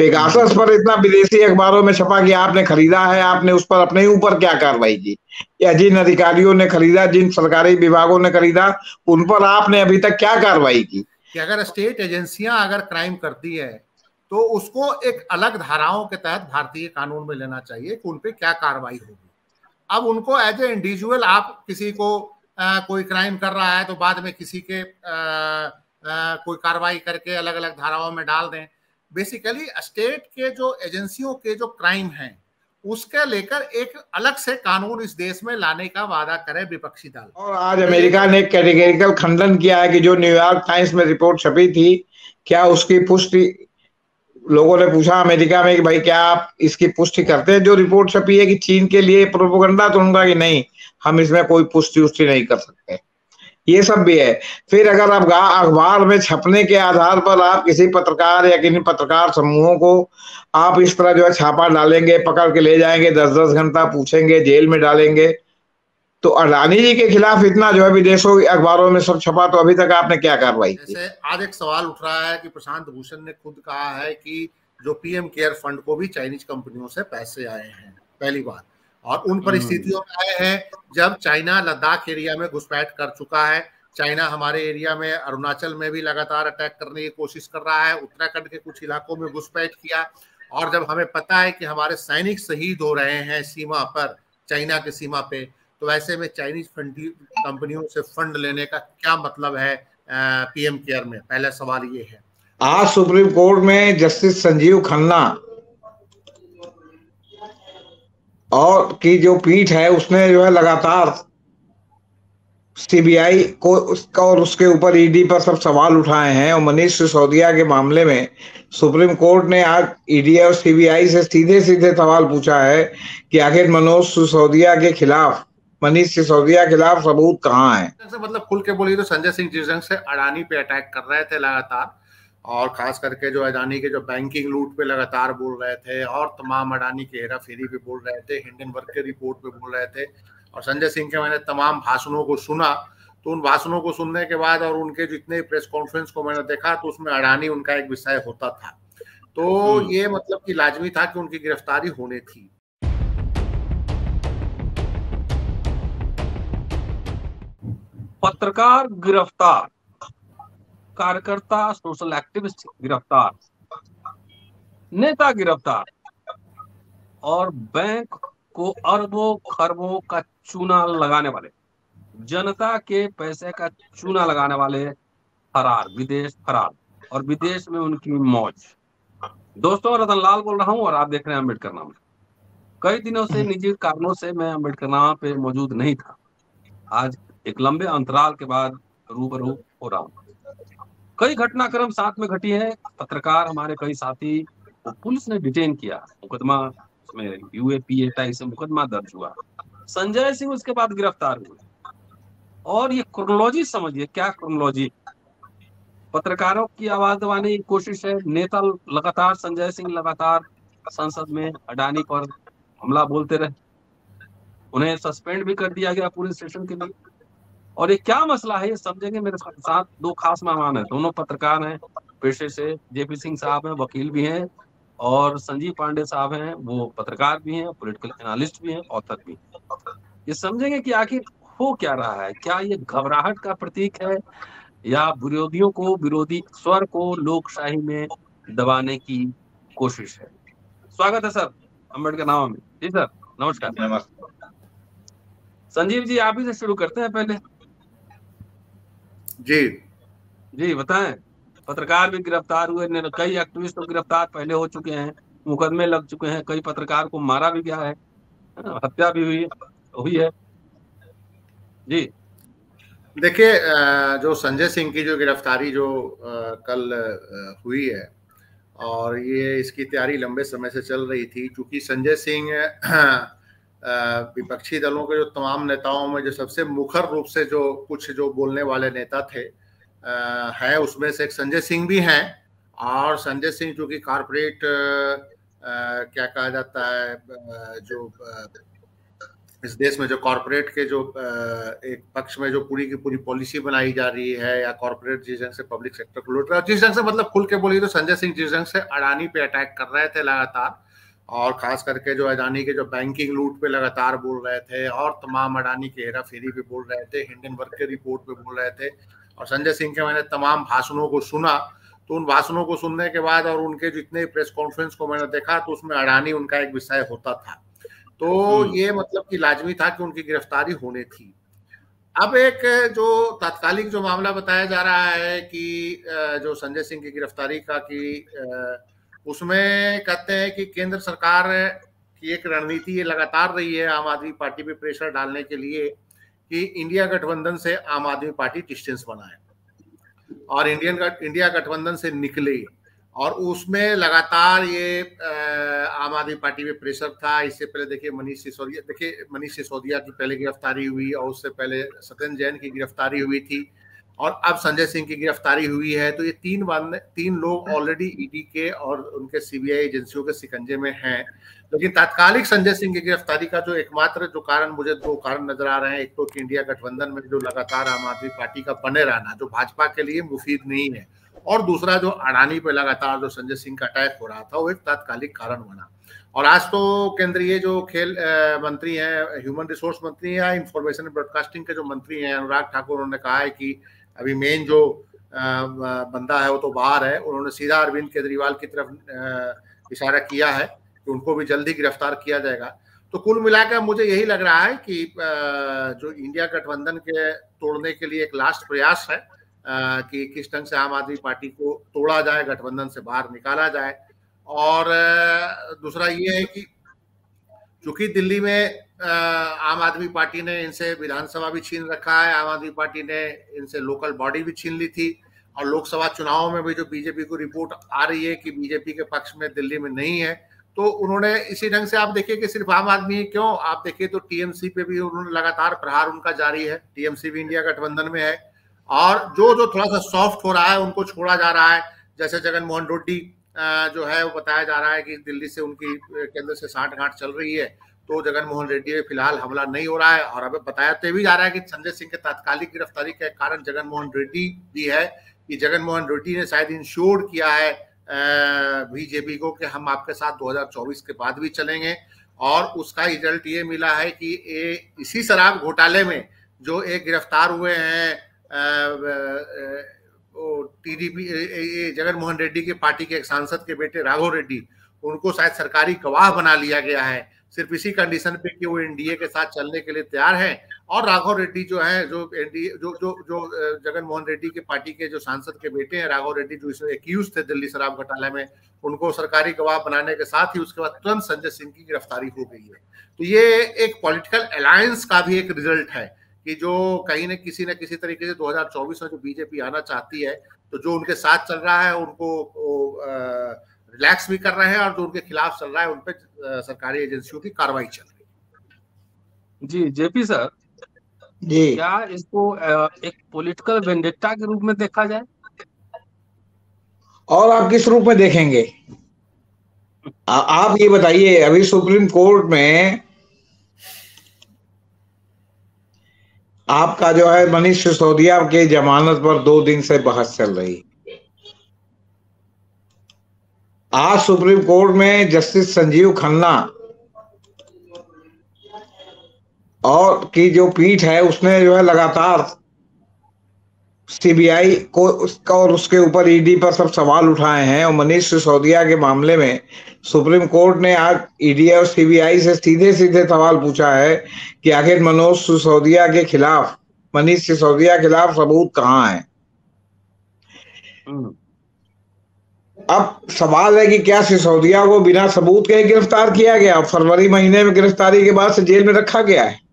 Pegasus पर इतना विदेशी अखबारों में छपा कि आपने खरीदा है, आपने उस पर अपने ऊपर क्या कार्रवाई की, या जिन अधिकारियों ने खरीदा, जिन सरकारी विभागों ने खरीदा, उन पर आपने अभी तक क्या कार्रवाई की? कि अगर स्टेट एजेंसियां अगर क्राइम करती है तो उसको एक अलग धाराओं के तहत भारतीय कानून में लेना चाहिए कि उन पे क्या कार्रवाई होगी। अब उनको एज ए इंडिविजुअल आप किसी को कोई क्राइम कर रहा है तो बाद में किसी के कोई कार्रवाई करके अलग अलग धाराओं में डाल दें। बेसिकली स्टेट के जो एजेंसियों के जो क्राइम हैं उसके लेकर एक अलग से कानून इस देश में लाने का वादा करे विपक्षी दल। और आज अमेरिका ने कैटेगरिकल खंडन किया है कि जो न्यूयॉर्क टाइम्स में रिपोर्ट छपी थी, क्या उसकी पुष्टि, लोगों ने पूछा अमेरिका में कि भाई क्या आप इसकी पुष्टि करते हैं, जो रिपोर्ट छपी है कि चीन के लिए प्रोपेगेंडा, तो उनका कि नहीं, हम इसमें कोई पुष्टि नहीं कर सकते। ये सब भी है। फिर अगर आप अखबार में छपने के आधार पर आप किसी पत्रकार या किसी पत्रकार समूहों को आप इस तरह जो है छापा डालेंगे, पकड़ के ले जाएंगे, 10-10 घंटा पूछेंगे, जेल में डालेंगे, तो अडानी जी के खिलाफ इतना जो है विदेशों अखबारों में सब छपा, तो अभी तक आपने क्या कार्रवाई की? जैसे आज एक सवाल उठ रहा है कि प्रशांत भूषण ने खुद कहा है कि जो पीएम केयर फंड को भी चाइनीज कंपनियों से पैसे आए हैं पहली बार, और उन परिस्थितियों में आए हैं जब चाइना लद्दाख एरिया में घुसपैठ कर चुका है। चाइना हमारे एरिया में अरुणाचल में भी लगातार अटैक करने की कोशिश कर रहा है, उत्तराखंड के कुछ इलाकों में घुसपैठ किया, और जब हमें पता है कि हमारे सैनिक शहीद हो रहे हैं सीमा पर, चाइना की सीमा पे, तो ऐसे में चाइनीज कंपनियों से फंड लेने का क्या मतलब है पीएम केयर में? पहला सवाल ये है। आज सुप्रीम कोर्ट में जस्टिस संजीव खन्ना और की जो पीठ है उसने जो है लगातार सीबीआई को उसका और उसके ऊपर ईडी पर सब सवाल उठाए हैं, और मनीष सिसोदिया के मामले में सुप्रीम कोर्ट ने आज ईडी और सीबीआई से सीधे सीधे सवाल पूछा है कि आखिर मनीष सिसोदिया के खिलाफ सबूत कहाँ है। मतलब खुल के बोलिए तो संजय सिंह जिस ढंग से अडानी पे अटैक कर रहे थे लगातार, और खास करके जो अडानी के जो बैंकिंग लूट पे लगातार बोल रहे थे, और तमाम अडानी के हेरा फेरी पे बोल रहे थे, हिंडनबर्ग के रिपोर्ट पे बोल रहे थे, और संजय सिंह के मैंने तमाम भाषणों को सुना, तो उन भाषणों को सुनने के बाद और उनके जितने प्रेस कॉन्फ्रेंस को मैंने देखा तो उसमें अडानी उनका एक विषय होता था, तो ये मतलब कि लाजमी था कि उनकी गिरफ्तारी होनी थी। पत्रकार गिरफ्तार, कार्यकर्ता सोशल एक्टिविस्ट गिरफ्तार, नेता गिरफ्तार, और बैंक को अरबों खरबों का चूना लगाने वाले, जनता के पैसे का चूना लगाने वाले फरार, विदेश फरार, और विदेश में उनकी मौज। दोस्तों, रतनलाल बोल रहा हूं और आप देख रहे हैं अम्बेडकर नामा। कई दिनों से निजी कारणों से मैं अम्बेडकर नामा पे मौजूद नहीं था। आज एक लंबे अंतराल के बाद रूबरू हो रहा हूँ। कई घटनाक्रम साथ में घटी है। पत्रकार हमारे कई साथी को पुलिस ने डिटेन किया, मुकदमा उसमें यूएपीए से मुकदमा दर्ज हुआ। संजय सिंह उसके बाद गिरफ्तार हुए, और ये क्रोनोलॉजी समझिए, क्या क्रोनोलॉजी। पत्रकारों की आवाज दबाने की कोशिश है, नेता लगातार, संजय सिंह लगातार संसद में अडानी पर हमला बोलते रहे, उन्हें सस्पेंड भी कर दिया गया पूरे सेशन के लिए। और ये क्या मसला है ये समझेंगे। मेरे साथ दो खास मेहमान हैं, दोनों पत्रकार हैं पेशे से। जेपी सिंह साहब हैं, वकील भी हैं, और संजीव पांडे साहब हैं, वो पत्रकार भी हैं, पॉलिटिकल एनालिस्ट भी हैं, ऑथर भी हैं। ये समझेंगे कि आखिर हो क्या रहा है। क्या ये घबराहट का प्रतीक है, या विरोधियों को, विरोधी स्वर को लोकशाही में दबाने की कोशिश है? स्वागत है सर अम्बेडकर नामा में। जी सर, नमस्कार। संजीव जी, आप ही से शुरू करते हैं पहले। जी बताएं। पत्रकार भी गिरफ्तार हुए, कई एक्टिविस्ट तो गिरफ्तार पहले हो चुके हैं, मुकदमे लग चुके हैं, कई पत्रकार को मारा भी गया है, हत्या भी हुई है। जी देखिए, जो संजय सिंह की जो गिरफ्तारी जो कल हुई है, और ये इसकी तैयारी लंबे समय से चल रही थी, क्योंकि संजय सिंह विपक्षी दलों के जो तमाम नेताओं में जो सबसे मुखर रूप से जो कुछ जो बोलने वाले नेता थे है, उसमें से एक संजय सिंह भी हैं। और संजय सिंह जो कि कारपोरेट क्या कहा जाता है, जो इस देश में जो कॉर्पोरेट के जो एक पक्ष में जो पूरी की पूरी पॉलिसी बनाई जा रही है, या कॉर्पोरेट जिस ढंग से पब्लिक सेक्टर को लूट रहा है, जिस ढंग से मतलब खुल के बोलिए तो संजय सिंह जिस ढंग से अडानी पे अटैक कर रहे थे लगातार, और खास करके जो अडानी के जो बैंकिंग लूट पे लगातार बोल रहे थे, और तमाम अडानी के हेरा फेरी पे बोल रहे थे, हिंडनबर्ग के रिपोर्ट पे बोल रहे थे, और संजय सिंह के मैंने तमाम भाषणों को सुना, तो उन भाषणों को सुनने के बाद और उनके जितने प्रेस कॉन्फ्रेंस को मैंने देखा तो उसमें अडानी उनका एक विषय होता था। तो ये मतलब कि लाजमी था कि उनकी गिरफ्तारी होनी थी। अब एक जो तात्कालिक जो मामला बताया जा रहा है कि जो संजय सिंह की गिरफ्तारी का, कि उसमें कहते हैं कि केंद्र सरकार की एक रणनीति ये लगातार रही है आम आदमी पार्टी पे प्रेशर डालने के लिए कि इंडिया गठबंधन से आम आदमी पार्टी डिस्टेंस बनाए और इंडिया गठबंधन से निकले, और उसमें लगातार ये आम आदमी पार्टी में प्रेशर था। इससे पहले देखिए मनीष सिसोदिया की पहले गिरफ्तारी हुई, और उससे पहले सत्येंद्र जैन की गिरफ्तारी हुई थी, और अब संजय सिंह की गिरफ्तारी हुई है। तो ये तीन लोग ऑलरेडी ईडी के और उनके सीबीआई एजेंसियों के शिकंजे में हैं। लेकिन तात्कालिक संजय सिंह की गिरफ्तारी का जो एकमात्र जो कारण, मुझे दो कारण नजर आ रहे हैं। एक तो कि इंडिया गठबंधन में जो लगातार आम आदमी पार्टी का बने रहना जो भाजपा के लिए मुफीद नहीं है, और दूसरा जो अडानी पे लगातार जो संजय सिंह का अटैक हो रहा था वो एक तात्कालिक कारण बना। और आज तो केंद्रीय जो खेल मंत्री हैं, ह्यूमन रिसोर्स मंत्री या इंफॉर्मेशन ब्रॉडकास्टिंग के जो मंत्री हैं अनुराग ठाकुर, उन्होंने कहा है कि अभी मेन जो बंदा है वो तो बाहर है। उन्होंने सीधा अरविंद केजरीवाल की तरफ इशारा किया है कि उनको भी जल्दी गिरफ्तार किया जाएगा। तो कुल मिलाकर मुझे यही लग रहा है कि जो इंडिया गठबंधन के तोड़ने के लिए एक लास्ट प्रयास है कि किस ढंग से आम आदमी पार्टी को तोड़ा जाए, गठबंधन से बाहर निकाला जाए। और दूसरा ये है कि चूंकि दिल्ली में आम आदमी पार्टी ने इनसे विधानसभा भी छीन रखा है, आम आदमी पार्टी ने इनसे लोकल बॉडी भी छीन ली थी, और लोकसभा चुनाव में भी जो बीजेपी को रिपोर्ट आ रही है कि बीजेपी के पक्ष में दिल्ली में नहीं है, तो उन्होंने इसी ढंग से, आप देखिए कि सिर्फ आम आदमी क्यों, आप देखिए तो टीएमसी पे भी उन्होंने लगातार प्रहार उनका जारी है। टीएमसी भी इंडिया गठबंधन में है, और जो थोड़ा सा सॉफ्ट हो रहा है उनको छोड़ा जा रहा है। जैसे जगन मोहन रेड्डी जो है वो बताया जा रहा है कि दिल्ली से उनकी केंद्र से सांठगांठ चल रही है, तो जगन मोहन रेड्डी में फिलहाल हमला नहीं हो रहा है। और अब बताया तो भी जा रहा है कि संजय सिंह के तात्कालिक गिरफ्तारी के कारण जगन मोहन रेड्डी भी है, कि जगन मोहन रेड्डी ने शायद इंश्योर किया है बीजेपी को कि हम आपके साथ 2024 के बाद भी चलेंगे। और उसका रिजल्ट ये मिला है कि इसी शराब घोटाले में जो एक गिरफ्तार हुए हैं टीडीपी जगन मोहन रेड्डी की पार्टी के एक सांसद के बेटे राघव रेड्डी, उनको शायद सरकारी गवाह बना लिया गया है, सिर्फ इसी कंडीशन पे कि वो एनडीए के साथ चलने के लिए तैयार हैं। और राघव रेड्डी जो है, जो एनडीए जो जगन मोहन रेड्डी की पार्टी के जो सांसद के बेटे हैं राघव रेड्डी, जो इसमें एक्यूज थे दिल्ली शराब घोटाले में, उनको सरकारी गवाह बनाने के साथ ही उसके बाद तुरंत संजय सिंह की गिरफ्तारी हो गई है। तो ये एक पॉलिटिकल अलायंस का भी एक रिजल्ट है कि जो कहीं न किसी तरीके से 2024 में जो बीजेपी आना चाहती है, तो जो उनके साथ चल रहा है उनको रिलैक्स भी कर रहे हैं, और जो उनके खिलाफ चल रहा है उन पे सरकारी एजेंसियों की कार्रवाई चल रही है। जी जेपी सर जी, क्या इसको एक पॉलिटिकल वेंडेटा के रूप में देखा जाए? और आप किस रूप में देखेंगे? आप ये बताइए, अभी सुप्रीम कोर्ट में आपका जो है मनीष सिसोदिया के जमानत पर 2 दिन से बहस चल रही। आज सुप्रीम कोर्ट में जस्टिस संजीव खन्ना और की जो पीठ है उसने जो है लगातार सीबीआई को उसका और उसके ऊपर ईडी पर सब सवाल उठाए हैं। और मनीष सिसोदिया के मामले में सुप्रीम कोर्ट ने आज ईडी और सीबीआई से सीधे सीधे सवाल पूछा है कि आखिर मनीष सिसोदिया खिलाफ सबूत कहाँ है। अब सवाल है कि क्या सिसोदिया को बिना सबूत के गिरफ्तार किया गया, फरवरी महीने में गिरफ्तारी के बाद से जेल में रखा गया है।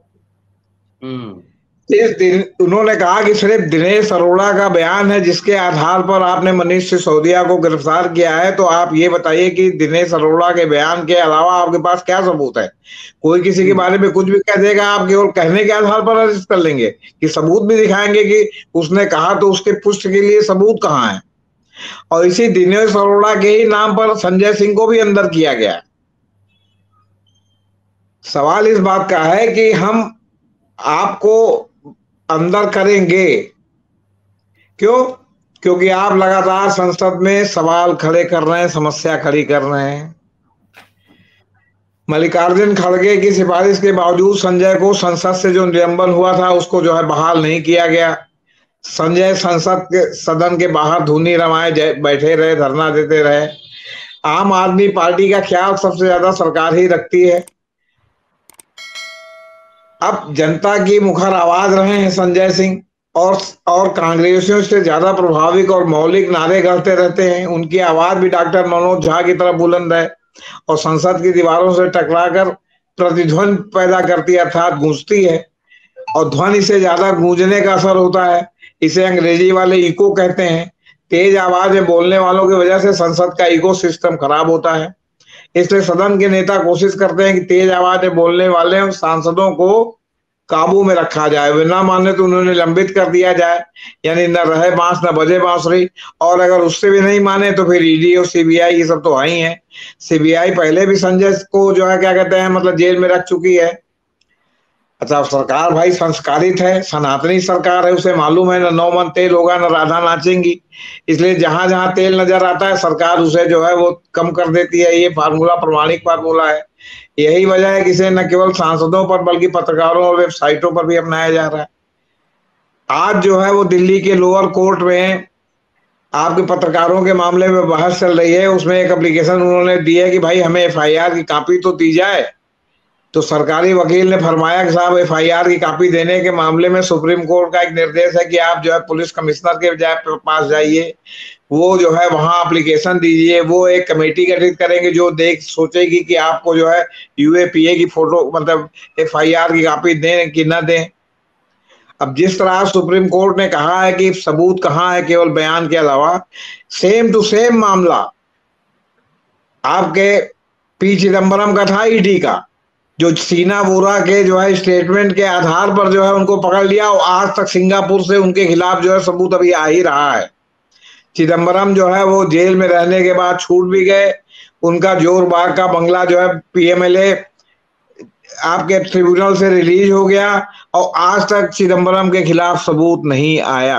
इस दिन उन्होंने कहा कि सिर्फ दिनेश अरोड़ा का बयान है जिसके आधार पर आपने मनीष सिसोदिया को गिरफ्तार किया है। तो आप ये बताइए कि दिनेश अरोड़ा के बयान के अलावा आपके पास क्या सबूत है? कोई किसी के बारे में कुछ भी कह देगा, आप केवल कहने के आधार पर अरेस्ट कर लेंगे कि सबूत भी दिखाएंगे कि उसने कहा, तो उसके पुष्टि के लिए सबूत कहाँ है? और इसी दिनेश अरोड़ा के ही नाम पर संजय सिंह को भी अंदर किया गया। सवाल इस बात का है कि हम आपको अंदर करेंगे क्यों? क्योंकि आप लगातार संसद में सवाल खड़े कर रहे हैं, समस्या खड़ी कर रहे हैं। मल्लिकार्जुन खड़गे की सिफारिश के बावजूद संजय को संसद से जो निलंबन हुआ था उसको जो है बहाल नहीं किया गया। संजय संसद के सदन के बाहर धूनी रमाए बैठे रहे, धरना देते रहे। आम आदमी पार्टी का ख्याल सबसे ज्यादा सरकार ही रखती है। अब जनता की मुखर आवाज रहे हैं संजय सिंह, और कांग्रेसियों से ज्यादा प्रभाविक और मौलिक नारे करते रहते हैं। उनकी आवाज भी डॉक्टर मनोज झा की तरह बुलंद है और संसद की दीवारों से टकराकर प्रतिध्वनि पैदा करती है, अर्थात गूंजती है। और ध्वनि से ज्यादा गूंजने का असर होता है। इसे अंग्रेजी वाले इको कहते हैं। तेज आवाज में बोलने वालों की वजह से संसद का इको सिस्टम खराब होता है। इसलिए सदन के नेता कोशिश करते हैं कि तेज आवाज में बोलने वाले सांसदों को काबू में रखा जाए। वे ना माने तो उन्हें निलंबित कर दिया जाए, यानी न रहे बांस न बजे बांसुरी। और अगर उससे भी नहीं माने तो फिर ईडी और सीबीआई ये सब तो है ही है। सीबीआई पहले भी संजय को जो है क्या कहते हैं मतलब जेल में रख चुकी है। अच्छा, सरकार भाई संस्कारित है, सनातनी सरकार है, उसे मालूम है न 9 मन तेल होगा न राधा नाचेंगी। इसलिए जहां जहां तेल नजर आता है सरकार उसे जो है वो कम कर देती है। ये फार्मूला प्रमाणिक फार्मूला है। यही वजह है कि इसे न केवल सांसदों पर बल्कि पत्रकारों और वेबसाइटों पर भी अपनाया जा रहा है। आज जो है वो दिल्ली के लोअर कोर्ट में आपके पत्रकारों के मामले में बहस चल रही है। उसमें एक एप्लीकेशन उन्होंने दी है कि भाई हमें एफआईआर की कॉपी तो दी जाए। तो सरकारी वकील ने फरमाया कि साहब एफआईआर की कॉपी देने के मामले में सुप्रीम कोर्ट का एक निर्देश है कि आप जो है पुलिस कमिश्नर के पास जाइए, वो जो है वहां एप्लीकेशन दीजिए। वो एक कमेटी गठित करेंगे जो सोचेगी कि आपको जो है यूएपीए की फोटो मतलब एफआईआर की कॉपी दें कि न दें। अब जिस तरह सुप्रीम कोर्ट ने कहा है कि सबूत कहाँ है केवल बयान के अलावा, सेम टू सेम मामला आपके पी चिदम्बरम का था, ईडी का, जो सीना बोरा के जो है स्टेटमेंट के आधार पर जो है उनको पकड़ लिया और आज तक सिंगापुर से उनके खिलाफ जो है सबूत अभी आ ही रहा है। चिदम्बरम जो है वो जेल में रहने के बाद छूट भी गए। उनका जोर बाग का बंगला जो है पीएमएलए आपके ट्रिब्यूनल से रिलीज हो गया और आज तक चिदम्बरम के खिलाफ सबूत नहीं आया।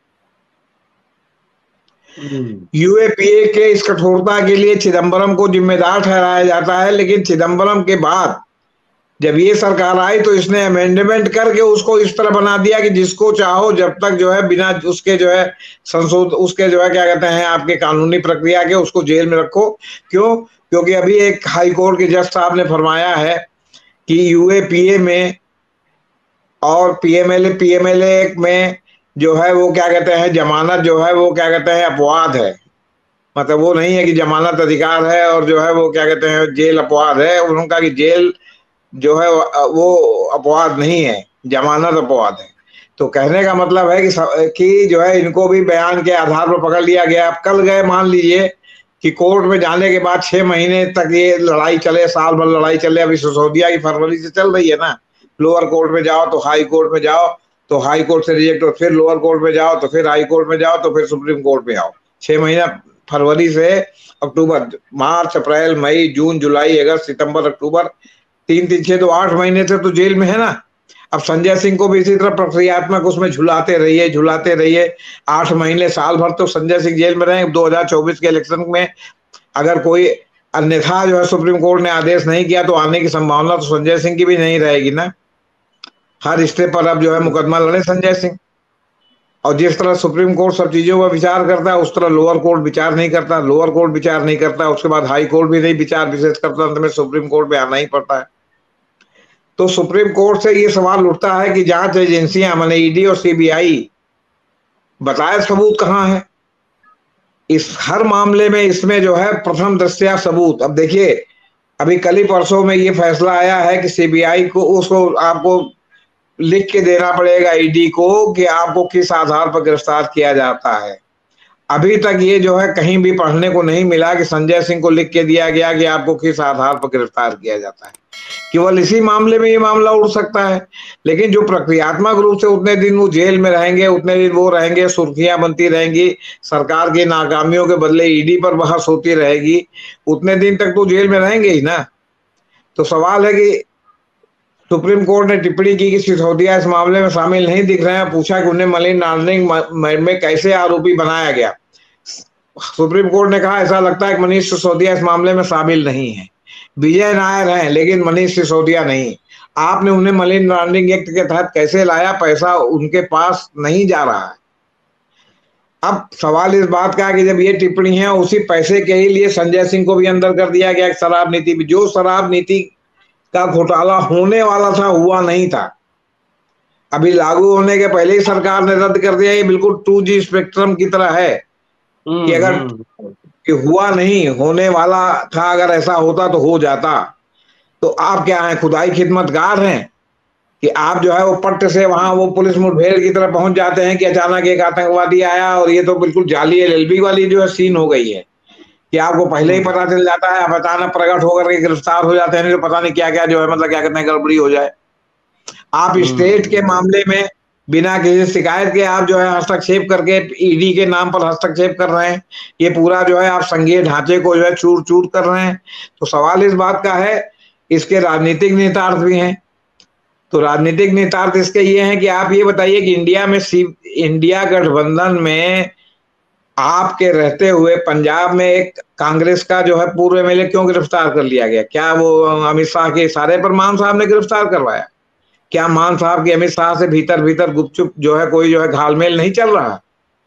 यूएपीए के इस कठोरता के लिए चिदम्बरम को जिम्मेदार ठहराया जाता है। लेकिन चिदम्बरम के बाद जब ये सरकार आई तो इसने अमेंडमेंट करके उसको इस तरह बना दिया कि जिसको चाहो जब तक जो है बिना उसके जो है उसके जो है क्या कहते हैं आपके कानूनी प्रक्रिया के उसको जेल में रखो। क्यों? क्योंकि अभी एक हाई कोर्ट के जज साहब ने फरमाया है कि यूएपीए में और पीएमएलए में जो है वो क्या कहते हैं जमानत जो है वो क्या कहते हैं अपवाद है। मतलब वो नहीं है कि जमानत अधिकार है और जो है वो क्या कहते हैं जेल अपवाद है। उन्होंने कहा कि जेल जो है वो अपवाद नहीं है, जमानत अपवाद है। तो कहने का मतलब है कि जो है इनको भी बयान के आधार पर पकड़ लिया गया। अब कल गए, मान लीजिए कि कोर्ट में जाने के बाद 6 महीने तक ये लड़ाई चले, साल भर लड़ाई चले। अभी सिसोदिया की फरवरी से चल रही है ना। लोअर कोर्ट में जाओ तो हाई कोर्ट में जाओ तो हाई कोर्ट से रिजेक्ट हो, फिर लोअर कोर्ट में जाओ तो फिर हाई कोर्ट में जाओ तो फिर सुप्रीम कोर्ट में आओ। 6 महीना फरवरी से अक्टूबर, मार्च, अप्रैल, मई, जून, जुलाई, अगस्त, सितंबर, अक्टूबर, 3 6 तो 8 महीने से तो जेल में है ना। अब संजय सिंह को भी इसी तरह प्रक्रियात्मक उसमें झुलाते रहिए 8 महीने, साल भर तो संजय सिंह जेल में रहे। 2024 के इलेक्शन में अगर कोई अन्यथा जो है सुप्रीम कोर्ट ने आदेश नहीं किया तो आने की संभावना तो संजय सिंह की भी नहीं रहेगी ना। हर रिश्ते पर अब जो है मुकदमा लड़े संजय सिंह। और जिस तरह सुप्रीम कोर्ट सब चीजों पर विचार करता है उस तरह लोअर कोर्ट विचार नहीं करता। लोअर कोर्ट विचार नहीं करता, उसके बाद हाई कोर्ट भी नहीं विचार विशेष करता, अंत में सुप्रीम कोर्ट में आना ही पड़ता है। तो सुप्रीम कोर्ट से ये सवाल उठता है कि जांच एजेंसियां माने ईडी और सीबीआई बताए सबूत कहाँ है इस हर मामले में। इसमें जो है प्रथम दृष्टया सबूत। अब देखिए अभी कल ही परसों में ये फैसला आया है कि सीबीआई को उसको आपको लिख के देना पड़ेगा ईडी को कि आपको किस आधार पर गिरफ्तार किया जाता है। अभी तक ये जो है कहीं भी पढ़ने को नहीं मिला कि संजय सिंह को लिख के दिया गया कि आपको किस आधार पर गिरफ्तार किया जाता है। केवल इसी मामले में ये मामला उठ सकता है। लेकिन जो प्रक्रियात्मक रूप से उतने दिन वो जेल में रहेंगे, उतने दिन वो रहेंगे, सुर्खियां बनती रहेंगी, सरकार की नाकामियों के बदले ईडी पर बहस होती रहेगी, उतने दिन तक तो जेल में रहेंगे ही ना। तो सवाल है कि सुप्रीम कोर्ट ने टिप्पणी की कि सिसोदिया इस मामले में शामिल नहीं दिख रहे हैं। पूछा कि उन्हें मनी लॉन्ड्रिंग में कैसे आरोपी बनाया गया। सुप्रीम कोर्ट ने कहा ऐसा लगता है कि मनीष सिसोदिया इस मामले में शामिल नहीं है। विजय नायर हैं लेकिन मनीष सिसोदिया नहीं। आपने उन्हें मनी लॉन्ड्रिंग एक्ट के तहत कैसे लाया? पैसा उनके पास नहीं जा रहा है। अब सवाल इस बात का है कि जब ये टिप्पणी है, उसी पैसे के ही लिए संजय सिंह को भी अंदर कर दिया गया। शराब नीति भी, जो शराब नीति का घोटाला होने वाला था हुआ नहीं था, अभी लागू होने के पहले ही सरकार ने रद्द कर दिया। ये बिल्कुल 2G स्पेक्ट्रम की तरह है कि अगर कि हुआ नहीं, होने वाला था, अगर ऐसा होता तो हो जाता। तो आप क्या हैं, खुदाई खिदमतगार हैं कि आप जो है वो पट्ट से वहां वो पुलिस मुठभेड़ की तरफ पहुंच जाते हैं कि अचानक एक आतंकवादी आया। और ये तो बिल्कुल जाली LLB वाली जो है सीन हो गई है कि आपको पहले ही पता चल जाता है, आप अचानक प्रकट होकर के गिरफ्तार हो जाते हैं। तो पता नहीं क्या क्या जो है, मतलब क्या कहते हैं, गड़बड़ी हो जाए। आप स्टेट के मामले में बिना किसी शिकायत के आप जो है हस्तक्षेप करके ED के नाम पर हस्तक्षेप कर रहे हैं। ये पूरा जो है आप संघीय ढांचे को जो है चूर चूर कर रहे हैं। तो सवाल इस बात का है, इसके राजनीतिक निहितार्थ भी हैं। तो राजनीतिक निहितार्थ इसके ये हैं कि आप ये बताइए कि इंडिया गठबंधन में आपके रहते हुए पंजाब में एक कांग्रेस का जो है पूर्व MLA क्यों गिरफ्तार कर लिया गया? क्या वो अमित शाह के इशारे पर मान साहब ने गिरफ्तार करवाया? क्या मान साहब की अमित शाह से भीतर भीतर गुपचुप जो है कोई जो है घालमेल नहीं चल रहा?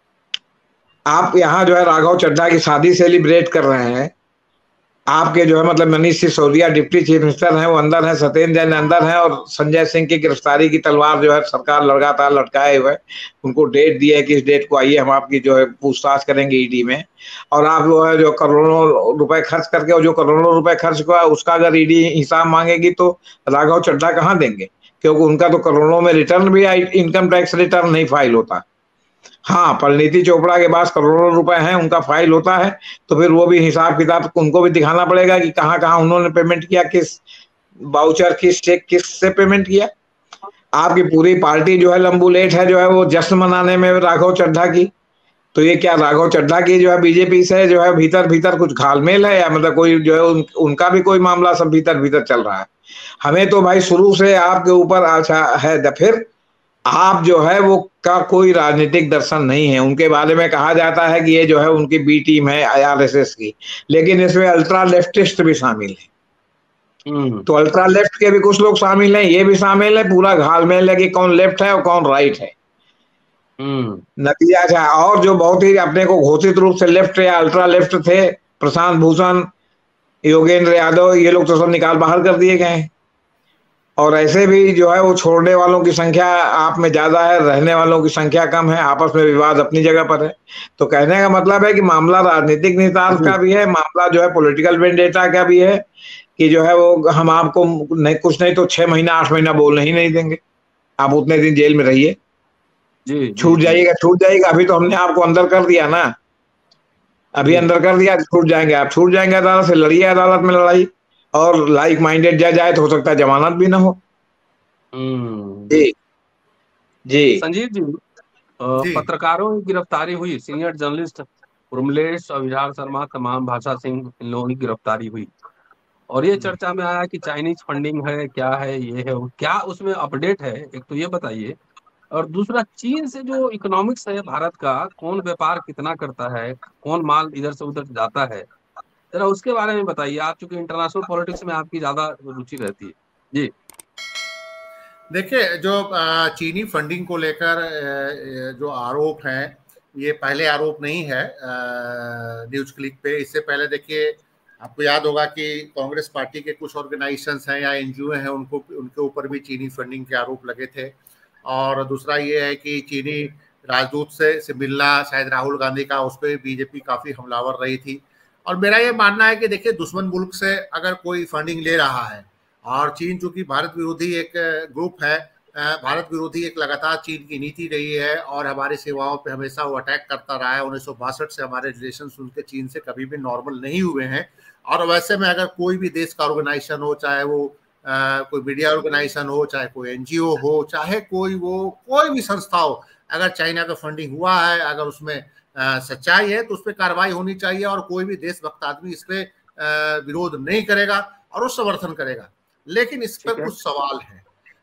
आप यहाँ जो है राघव चड्ढा की शादी सेलिब्रेट कर रहे हैं। आपके जो है मतलब Manish Sisodia deputy chief minister हैं, वो अंदर हैं, सत्येंद्र जैन अंदर हैं, और संजय सिंह की गिरफ्तारी की तलवार जो है सरकार लगातार लटकाए हुए। उनको डेट दी है कि इस डेट को आइए, हम आपकी जो है पूछताछ करेंगे ED में। और आप जो है जो करोड़ों रुपए खर्च करके, और जो करोड़ों रुपए खर्च हुआ उसका अगर ED हिसाब मांगेगी तो राघव चड्ढा कहाँ देंगे? क्योंकि उनका तो करोड़ों में रिटर्न भी, इनकम टैक्स रिटर्न नहीं फाइल होता। हाँ, परिणीति चोपड़ा के पास करोड़ों रुपए हैं, उनका फाइल होता है। तो फिर वो भी हिसाब किताब उनको भी दिखाना पड़ेगा कि कहाँ कहाँ उन्होंने पेमेंट किया, किस बाउचर, किस चेक, किस से पेमेंट किया। आपकी पूरी पार्टी जो है लंबुलेट है, जो है वो जश्न मनाने में राघव चड्ढा की। तो ये क्या राघव चड्ढा की जो है बीजेपी से जो है भीतर भीतर कुछ घालमेल है, या मतलब कोई जो है उनका भी कोई मामला सब भीतर भीतर चल रहा है? हमें तो भाई शुरू से आपके ऊपर अच्छा है। फिर आप जो है वो का कोई राजनीतिक दर्शन नहीं है। उनके बारे में कहा जाता है कि ये जो है उनकी B टीम है IRSS की, लेकिन इसमें अल्ट्रा लेफ्टिस्ट भी शामिल है। तो अल्ट्रा लेफ्ट के भी कुछ लोग शामिल हैं, ये भी शामिल है। पूरा घालमेल है कि कौन लेफ्ट है और कौन राइट है। नतीजा था। और जो बहुत ही अपने को घोषित रूप से लेफ्ट या अल्ट्रा लेफ्ट थे, प्रशांत भूषण, योगेंद्र यादव, ये लोग तो सब निकाल बाहर कर दिए गए। और ऐसे भी जो है वो छोड़ने वालों की संख्या आप में ज्यादा है, रहने वालों की संख्या कम है। आपस में विवाद अपनी जगह पर है। तो कहने का मतलब है कि मामला राजनीतिक निहितार्थ का भी है, मामला जो है पॉलिटिकल वेंडेटा का भी है कि जो है वो हम आपको नहीं, कुछ नहीं तो 6 महीना 8 महीना बोलने ही नहीं देंगे। आप उतने दिन जेल में रहिए, छूट जाइएगा, छूट जाएगा। अभी तो हमने आपको अंदर कर दिया ना, अभी अंदर कर दिया, छूट जाएंगे आप, छूट जाएंगे अदालत से, लड़िए अदालत में लड़ाई। और लाइक माइंडेड जज आए तो हो सकता है जमानत भी ना हो। जी जी संजीव जी, पत्रकारों की गिरफ्तारी हुई, सीनियर जर्नलिस्ट उर्मिलेश और विहार शर्मा, तमाम भाषा सिंह, इन लोगों की गिरफ्तारी हुई। और ये चर्चा में आया कि चाइनीज फंडिंग है, क्या है, ये है, क्या उसमें अपडेट है? एक तो ये बताइए। और दूसरा, चीन से जो इकोनॉमिक्स है भारत का, कौन व्यापार कितना करता है, कौन माल इधर से उधर जाता है, जरा उसके बारे में बताइए। आप चूंकि इंटरनेशनल पॉलिटिक्स में आपकी ज्यादा रुचि रहती है। जी देखिए, जो चीनी फंडिंग को लेकर जो आरोप हैं, ये पहले आरोप नहीं है न्यूज क्लिक पे। इससे पहले देखिए, आपको याद होगा कि कांग्रेस पार्टी के कुछ ऑर्गेनाइजेशंस हैं या NGO हैं, उनके ऊपर भी चीनी फंडिंग के आरोप लगे थे। और दूसरा ये है कि चीनी राजदूत से मिलना शायद राहुल गांधी का, उस पर बीजेपी काफ़ी हमलावर रही थी। और मेरा ये मानना है कि देखिए, दुश्मन मुल्क से अगर कोई फंडिंग ले रहा है, और चीन चूंकि भारत विरोधी एक ग्रुप है, भारत विरोधी एक लगातार चीन की नीति रही है और हमारी सेवाओं पे हमेशा वो अटैक करता रहा है। 1962 से हमारे रिलेशन उनके चीन से कभी भी नॉर्मल नहीं हुए हैं। और वैसे में अगर कोई भी देश का ऑर्गेनाइजेशन हो, चाहे वो कोई मीडिया ऑर्गेनाइजेशन हो, चाहे कोई NGO हो, चाहे कोई भी संस्था हो, अगर चाइना का फंडिंग हुआ है, अगर उसमें सच्चाई है तो उस पर कार्रवाई होनी चाहिए। और कोई भी देशभक्त आदमी इस पर विरोध नहीं करेगा और वो समर्थन करेगा। लेकिन इस पर कुछ सवाल है।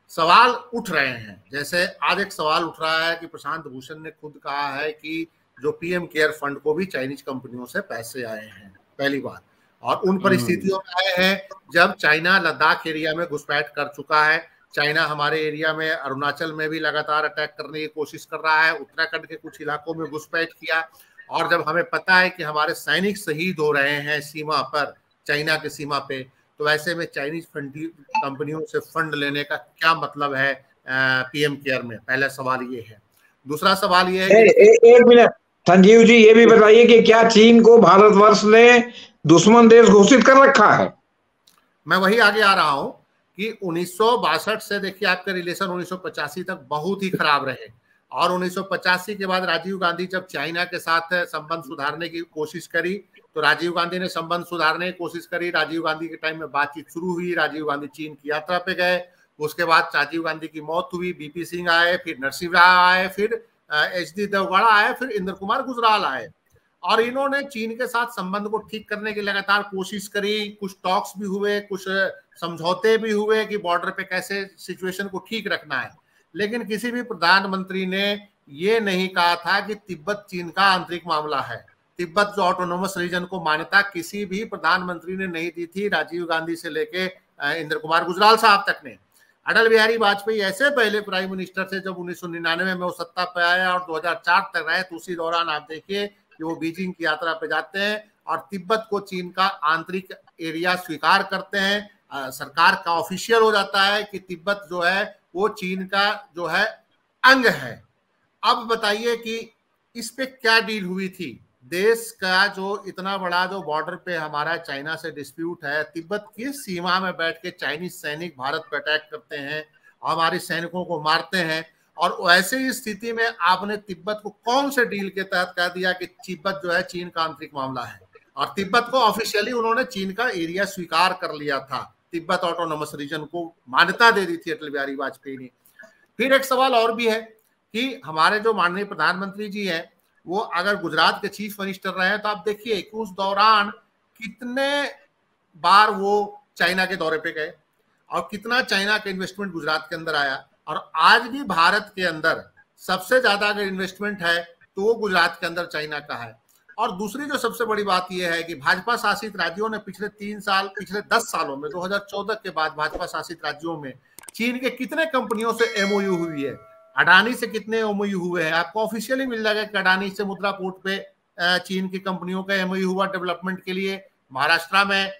सवाल उठ रहे हैं। जैसे आज एक सवाल उठ रहा है कि प्रशांत भूषण ने खुद कहा है कि जो पीएम केयर फंड को भी चाइनीज कंपनियों से पैसे आए हैं, पहली बात, और उन परिस्थितियों में आए हैं जब चाइना लद्दाख एरिया में घुसपैठ कर चुका है। चाइना हमारे एरिया में, अरुणाचल में भी लगातार अटैक करने की कोशिश कर रहा है, उत्तराखंड के कुछ इलाकों में घुसपैठ किया। और जब हमें पता है कि हमारे सैनिक शहीद हो रहे हैं सीमा पर, चाइना की सीमा पे, तो ऐसे में चाइनीज कंपनियों से फंड लेने का क्या मतलब है पीएम केयर में? पहला सवाल ये है। दूसरा सवाल ये है कि एक मिनट संजीव जी, ये भी बताइए कि क्या चीन को भारतवर्ष ने दुश्मन देश घोषित कर रखा है? मैं वही आगे आ रहा हूं कि 1962 से देखिए आपके रिलेशन 1985 तक बहुत ही खराब रहे, और 1985 के बाद राजीव गांधी जब चाइना के साथ संबंध सुधारने की कोशिश करी, तो राजीव गांधी ने संबंध सुधारने की कोशिश करी। राजीव गांधी के टाइम में बातचीत शुरू हुई, राजीव गांधी चीन की यात्रा पे गए, उसके बाद राजीव गांधी की मौत हुई, बीपी सिंह आए, फिर नरसिंह राव आए, फिर एच.डी. देवगौड़ा आए, फिर इंद्र कुमार गुजराल आए, और इन्होंने चीन के साथ संबंध को ठीक करने की लगातार कोशिश करी। कुछ टॉक्स भी हुए, कुछ समझौते भी हुए कि बॉर्डर पे कैसे सिचुएशन को ठीक रखना है, लेकिन किसी भी प्रधानमंत्री ने ये नहीं कहा था कि तिब्बत चीन का आंतरिक मामला है। तिब्बत जो ऑटोनोमस रीजन को मान्यता किसी भी प्रधानमंत्री ने नहीं दी थी, राजीव गांधी से लेके इंद्र कुमार गुजराल साहब तक ने। अटल बिहारी वाजपेयी ऐसे पहले प्राइम मिनिस्टर थे जब 1999 में वो सत्ता पे आए और 2004 तक रहे, तो उसी दौरान आप देखिए कि वो बीजिंग की यात्रा पे जाते हैं और तिब्बत को चीन का आंतरिक एरिया स्वीकार करते हैं। सरकार का ऑफिशियल हो जाता है कि तिब्बत जो है वो चीन का जो है अंग है। अब बताइए कि इस पे क्या डील हुई थी? देश का जो इतना बड़ा जो बॉर्डर पे हमारा चाइना से डिस्प्यूट है, तिब्बत की सीमा में बैठ के चाइनीज सैनिक भारत पे अटैक करते हैं, हमारे सैनिकों को मारते हैं, और वैसे ही स्थिति में आपने तिब्बत को कौन से डील के तहत कह दिया कि तिब्बत जो है चीन का आंतरिक मामला है? और तिब्बत को ऑफिशियली उन्होंने चीन का एरिया स्वीकार कर लिया था, तिब्बत ऑटोनोमस रीजन को मान्यता दे दी थी अटल बिहारी वाजपेयी ने। फिर एक सवाल और भी है कि हमारे जो माननीय प्रधानमंत्री जी हैं वो अगर गुजरात के चीफ मिनिस्टर रहे, तो आप देखिए कि उस दौरान कितने बार वो चाइना के दौरे पे गए और कितना चाइना का इन्वेस्टमेंट गुजरात के अंदर आया। और आज भी भारत के अंदर सबसे ज्यादा अगर इन्वेस्टमेंट है तो वो गुजरात के अंदर चाइना का है। और दूसरी जो सबसे बड़ी बात यह है कि भाजपा शासित राज्यों ने पिछले 10 सालों में, 2014 के बाद भाजपा शासित राज्यों में चीन के कितने कंपनियों से एमओयू हुई है? अडानी से कितने एमओयू हुए हैं? आपको ऑफिशियली मिल जाएगा कि अडानी से मुद्रा पोर्ट पे चीन की कंपनियों का एमओयू हुआ डेवलपमेंट के लिए। महाराष्ट्र में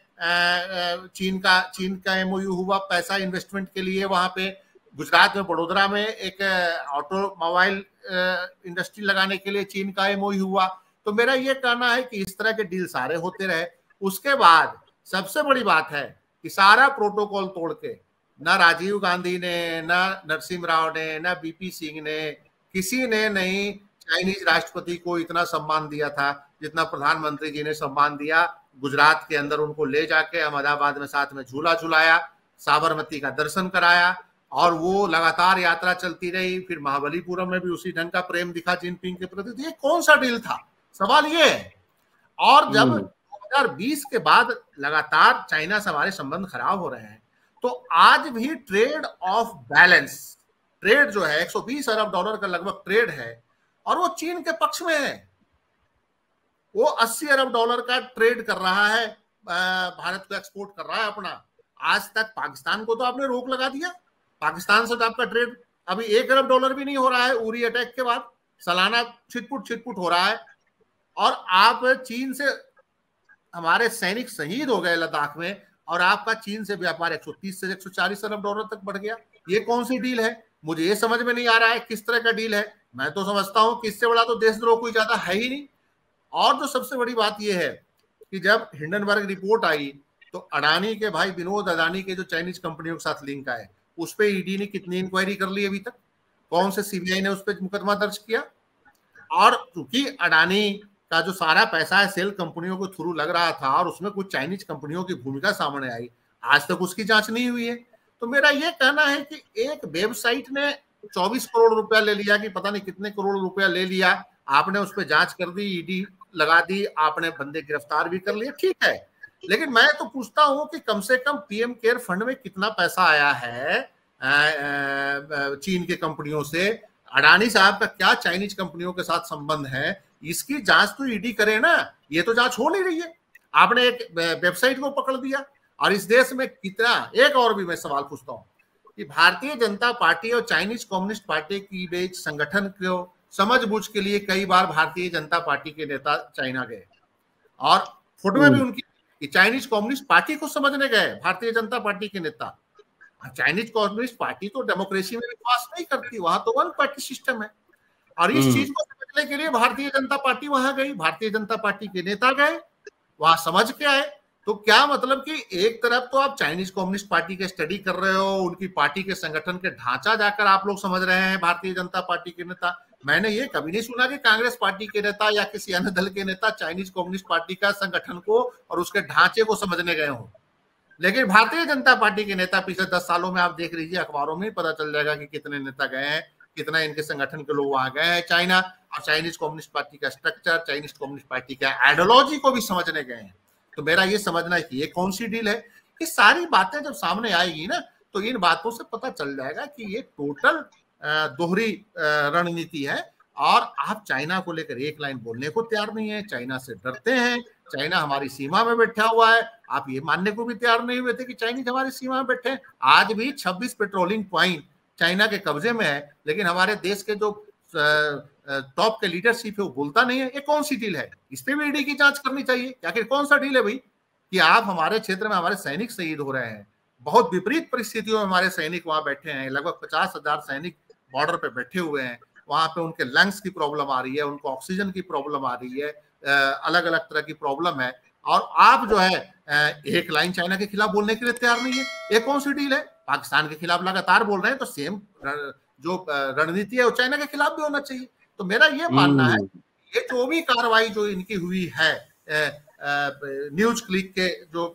चीन का एमओयू हुआ पैसा इन्वेस्टमेंट के लिए वहां पे। गुजरात में बड़ोदरा में एक ऑटोमोबाइल इंडस्ट्री लगाने के लिए चीन का एमओयू हुआ। तो मेरा ये कहना है कि इस तरह के डील सारे होते रहे। उसके बाद सबसे बड़ी बात है कि सारा प्रोटोकॉल तोड़ के ना राजीव गांधी ने, ना नरसिंह राव ने, ना बीपी सिंह ने, किसी ने नहीं चाइनीज राष्ट्रपति को इतना सम्मान दिया था जितना प्रधानमंत्री जी ने सम्मान दिया। गुजरात के अंदर उनको ले जाके अहमदाबाद में साथ में झूला झुलाया, साबरमती का दर्शन कराया, और वो लगातार यात्रा चलती रही। फिर महाबलीपुरम में भी उसी ढंग का प्रेम दिखा जिनपिंग के प्रति। तो ये कौन सा डील था? सवाल ये है। और जब 2020 के बाद लगातार चाइना से हमारे संबंध खराब हो रहे हैं, तो आज भी ट्रेड ऑफ बैलेंस, ट्रेड जो है $120 अरब का लगभग ट्रेड है, और वो चीन के पक्ष में है। वो $80 अरब का ट्रेड कर रहा है, भारत को एक्सपोर्ट कर रहा है अपना। आज तक पाकिस्तान को तो आपने रोक लगा दिया। पाकिस्तान से तो आपका ट्रेड अभी $1 अरब भी नहीं हो रहा है। उरी अटैक के बाद सालाना छिटपुट हो रहा है। और आप चीन से, हमारे सैनिक शहीद हो गए लद्दाख में, और आपका चीन से व्यापार 130 से $140 अरब तक बढ़ गया। ये कौन सी डील है? मुझे ये समझ में नहीं आ रहा है किस तरह का डील है। मैं तो समझता हूं कि इससे बड़ा तो देशद्रोह कोई ज्यादा है ही नहीं। और जो सबसे बड़ी बात यह है कि जब हिंडनबर्ग रिपोर्ट आई, तो अडानी के भाई विनोद अडानी के जो चाइनीज कंपनियों के साथ लिंक आए, उस पर ईडी ने कितनी इंक्वायरी कर ली अभी तक? कौन से सीबीआई ने उस पर मुकदमा दर्ज किया? और क्योंकि अडानी का जो सारा पैसा है सेल कंपनियों के थ्रू लग रहा था, और उसमें कुछ चाइनीज कंपनियों की भूमिका सामने आई, आज तक उसकी जांच नहीं हुई है। तो मेरा यह कहना है कि एक वेबसाइट ने 24 करोड़ रुपया ले लिया कि पता नहीं कितने करोड़ रुपया ले लिया, आपने उस पर जांच कर दी, ईडी लगा दी, आपने बंदे गिरफ्तार भी कर लिए, ठीक है। लेकिन मैं तो पूछता हूं कि कम से कम पीएम केयर फंड में कितना पैसा आया है चीन के कंपनियों से, अडानी साहब का क्या चाइनीज कंपनियों के साथ संबंध है, इसकी जांच तो ईडी करे ना। ये तो जांच हो नहीं रही है। आपने एक वेबसाइट को पकड़ दिया। और इस देश में कितना, एक और भी मैं सवाल पूछता हूं कि भारतीय जनता पार्टी और चाइनीज कम्युनिस्ट पार्टी की बीच संगठन को समझबूझ के लिए कई बार भारतीय जनता पार्टी के नेता चाइना गए और फोटो में भी उनकी कि चाइनीज कम्युनिस्ट पार्टी को समझने गए भारतीय जनता पार्टी के नेता। चाइनीज कम्युनिस्ट पार्टी तो डेमोक्रेसी में विश्वास नहीं करती, वहां तो वन पार्टी सिस्टम है। और इस चीज को समझने के लिए भारतीय जनता पार्टी वहां गई, भारतीय जनता पार्टी के नेता गए, वहां समझ के आए। तो क्या मतलब कि एक तरफ तो आप चाइनीज कम्युनिस्ट पार्टी के स्टडी कर रहे हो, उनकी पार्टी के संगठन के ढांचा जाकर आप लोग समझ रहे हैं भारतीय जनता पार्टी के नेता। मैंने ये कभी नहीं सुना कि कांग्रेस पार्टी के नेता या किसी अन्य दल के नेता चाइनीज कम्युनिस्ट पार्टी का संगठन को और उसके ढांचे को समझने गए हों। लेकिन भारतीय जनता पार्टी के नेता पिछले 10 सालों में आप देख लीजिए, अखबारों में पता चल जाएगा कि कितने नेता गए हैं, कितना इनके संगठन के लोग वहां गए हैं चाइना, और चाइनीज कम्युनिस्ट पार्टी का स्ट्रक्चर, चाइनीज कम्युनिस्ट पार्टी का आइडियोलॉजी को भी समझने गए हैं। तो मेरा ये समझना है कि ये कौन सी डील है। ये सारी बातें जब सामने आएगी ना, तो इन बातों से पता चल जाएगा कि ये टोटल दोहरी रणनीति है। और आप चाइना को लेकर एक लाइन बोलने को तैयार नहीं है, चाइना से डरते हैं, चाइना हमारी सीमा में बैठा हुआ है। आप ये मानने को भी तैयार नहीं हुए थे कि चाइनीज हमारी सीमा में बैठे हैं। आज भी 26 पेट्रोलिंग पॉइंट चाइना के कब्जे में है, लेकिन हमारे देश के जो टॉप के लीडरशिप है वो बोलता नहीं है। ये कौन सी डील है? इस पे भी ईडी की जांच करनी चाहिए। आखिर कौन सा डील है भाई कि आप हमारे क्षेत्र में हमारे सैनिक शहीद हो रहे हैं, बहुत विपरीत परिस्थितियों में हमारे सैनिक वहां बैठे हैं, लगभग 50,000 सैनिक बॉर्डर पे बैठे हुए हैं, वहां पे उनके लंग्स की प्रॉब्लम आ रही है, उनको ऑक्सीजन की प्रॉब्लम आ रही है, अलग अलग तरह की प्रॉब्लम है, और आप जो है एक लाइन चाइना के खिलाफ बोलने के लिए तैयार नहीं है। ये कौन सी डील है? पाकिस्तान के खिलाफ लगातार बोल रहे हैं, तो सेम जो रणनीति है वो चाइना के खिलाफ भी होना चाहिए। तो मेरा ये मानना है ये जो भी कार्रवाई जो इनकी हुई है, न्यूज क्लिक के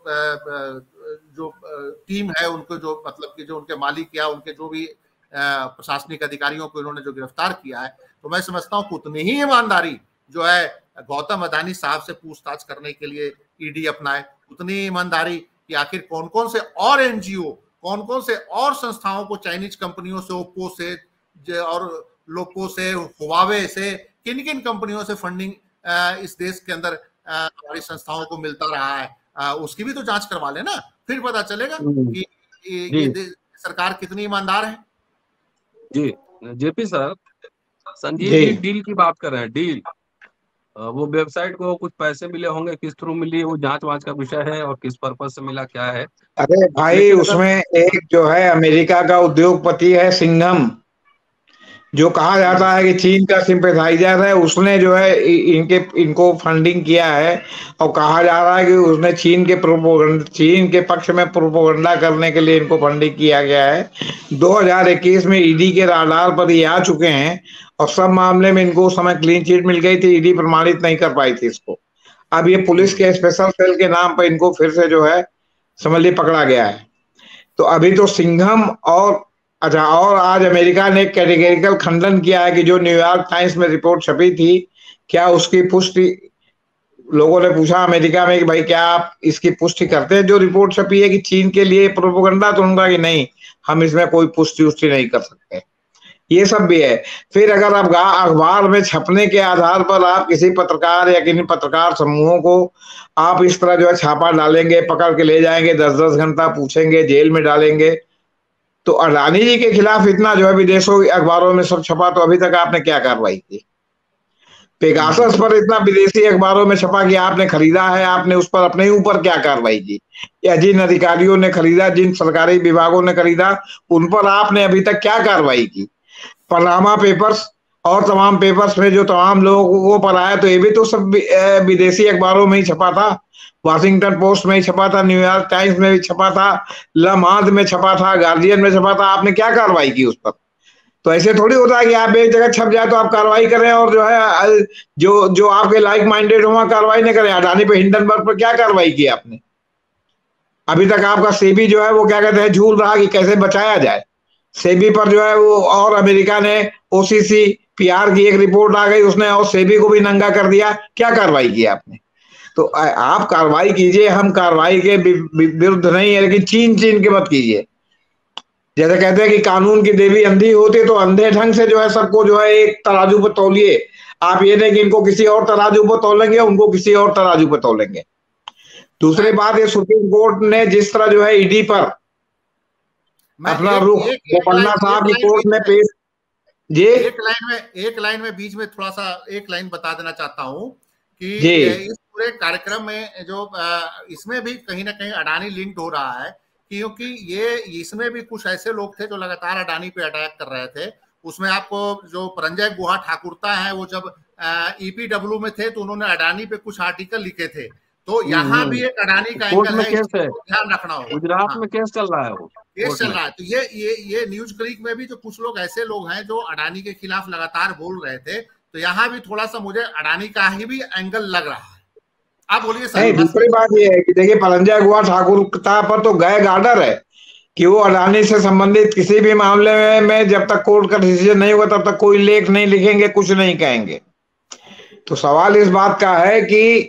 जो टीम है, उनको जो मतलब कि जो उनके मालिक या उनके जो भी प्रशासनिक अधिकारियों को इन्होंने जो गिरफ्तार किया है, तो मैं समझता हूँ उतनी ही ईमानदारी जो है गौतम अडानी साहब से पूछताछ करने के लिए ईडी अपनाए, उतनी ईमानदारी कि आखिर कौन कौन से और एनजीओ, कौन कौन से और संस्थाओं को चाइनीज कंपनियों से, ओप्पो से और लोको से, हुआवे से, किन किन कंपनियों से फंडिंग इस देश के अंदर हमारी संस्थाओं को मिलता रहा है, उसकी भी तो जांच करवा लेना, फिर पता चलेगा कि ये सरकार कितनी ईमानदार है। जी जेपी सर, संजीव डील की बात कर रहे हैं। डील वो वेबसाइट को कुछ पैसे मिले होंगे, किस थ्रू मिली, वो जांच वांच का विषय है, और किस पर्पज से मिला, क्या है? अरे भाई, उसमें एक जो है अमेरिका का उद्योगपति है सिंघम, जो कहा जाता है कि चीन का सिंपैथाइजर है, उसने जो है इनको फंडिंग किया है, और कहा जा रहा है कि उसने चीन के पक्ष में प्रोपोगंडा करने के लिए इनको फंडिंग किया गया है। 2021 में ईडी के राडार पर ये आ चुके हैं, और सब मामले में इनको उस समय क्लीन चिट मिल गई थी, ईडी प्रमाणित नहीं कर पाई थी इसको। अब ये पुलिस के स्पेशल सेल के नाम पर इनको फिर से जो है समझ ली पकड़ा गया है। तो अभी तो सिंघम और आज अमेरिका ने कैटेगरिकल खंडन किया है कि जो न्यूयॉर्क टाइम्स में रिपोर्ट छपी थी, क्या उसकी पुष्टि, लोगों ने पूछा अमेरिका में कि भाई क्या आप इसकी पुष्टि करते हैं जो रिपोर्ट छपी है कि चीन के लिए प्रोपेगेंडा, तो उनका कि नहीं, हम इसमें कोई पुष्टि नहीं कर सकते। ये सब भी है। फिर अगर आप अखबार में छपने के आधार पर आप किसी पत्रकार या किसी पत्रकार समूहों को आप इस तरह जो है छापा डालेंगे, पकड़ के ले जाएंगे, 10-10 घंटा पूछेंगे, जेल में डालेंगे, तो अडानी जी के खिलाफ इतना जो है विदेशों अखबारों में सब छपा, तो अभी तक आपने क्या कार्रवाई की? पेगासस पर इतना विदेशी अखबारों में छपा कि आपने खरीदा है, आपने उस पर अपने ऊपर क्या कार्रवाई की? या जिन अधिकारियों ने खरीदा, जिन सरकारी विभागों ने खरीदा, उन पर आपने अभी तक क्या कार्रवाई की? पनामा पेपर्स और तमाम पेपर्स में जो तमाम लोगों को पर आया, तो ये भी तो सब विदेशी अखबारों में ही छपा था, वाशिंगटन पोस्ट में ही छपा था, न्यूयॉर्क टाइम्स में भी छपा था, लमाद में छपा था, गार्जियन में छपा था। आपने क्या कार्रवाई की उस पर? तो ऐसे थोड़ी होता है कि आप एक जगह छप जाए तो आप कार्रवाई करें, और जो है जो आपके लाइक माइंडेड हो वहां कार्रवाई नहीं करें। अडानी पे, हिंडनबर्ग पर क्या कार्रवाई की आपने? अभी तक आपका सेबी जो है वो क्या कहते हैं, झूल रहा कि कैसे बचाया जाए। सेबी पर जो है वो, और अमेरिका ने ओसीसी पीआर की एक रिपोर्ट आ गई, उसने और सेबी को भी नंगा कर दिया। क्या कार्रवाई की आपने? तो आप कार्रवाई कीजिए, हम कार्रवाई के विरुद्ध नहीं है, लेकिन चीन के मत कीजिए। जैसे कहते हैं कि कानून की देवी अंधी होती है, तो अंधे ढंग से जो है सबको जो है एक तराजू पर तौलिए। आप ये नहीं कि इनको किसी और तराजू पर तौलेंगे, उनको किसी और तराजू पर तौलेंगे। दूसरी बात, ये सुप्रीम कोर्ट ने जिस तरह जो है ईडी पर मैं अपना एक रुख, एक वो एक पन्ना लाइन साहब एक की लाइन कोर्ट बीच में में पेश। जी एक लाइन में बीच में थोड़ा सा एक लाइन बता देना चाहता हूं कि जी इस पूरे कार्यक्रम में जो इसमें भी कहीं ना कहीं अडानी लिंक्ड हो रहा है, क्योंकि ये इसमें भी कुछ ऐसे लोग थे जो लगातार अडानी पे अटैक कर रहे थे। उसमें आपको जो परंजय गुहा ठाकुरता है, वो जब ईपीडब्ल्यू में थे तो उन्होंने अडानी पे कुछ आर्टिकल लिखे थे। तो यहाँ भी एक अडानी का कोर्ट एंगल में है, इस केस चीज है, को ध्यान रखना होगा। गुजरात हाँ, में केस चल रहा है, वो केस कोर्ट चल में। रहा है। तो ये न्यूज क्लिक में भी जो कुछ लोग ऐसे लोग हैं जो अडानी के खिलाफ लगातार बोल रहे थे, तो यहाँ भी थोड़ा सा मुझे अडानी का ही भी एंगल लग रहा है। आप बोलिए सर, नहीं, बस। दूसरी बात ये है कि देखिए, परंजय गुहा ठाकुरता पर तो गए ऑर्डर है कि वो अडानी से संबंधित किसी भी मामले में जब तक कोर्ट का डिसीजन नहीं होगा तब तक कोई लेख नहीं लिखेंगे, कुछ नहीं कहेंगे। तो सवाल इस बात का है कि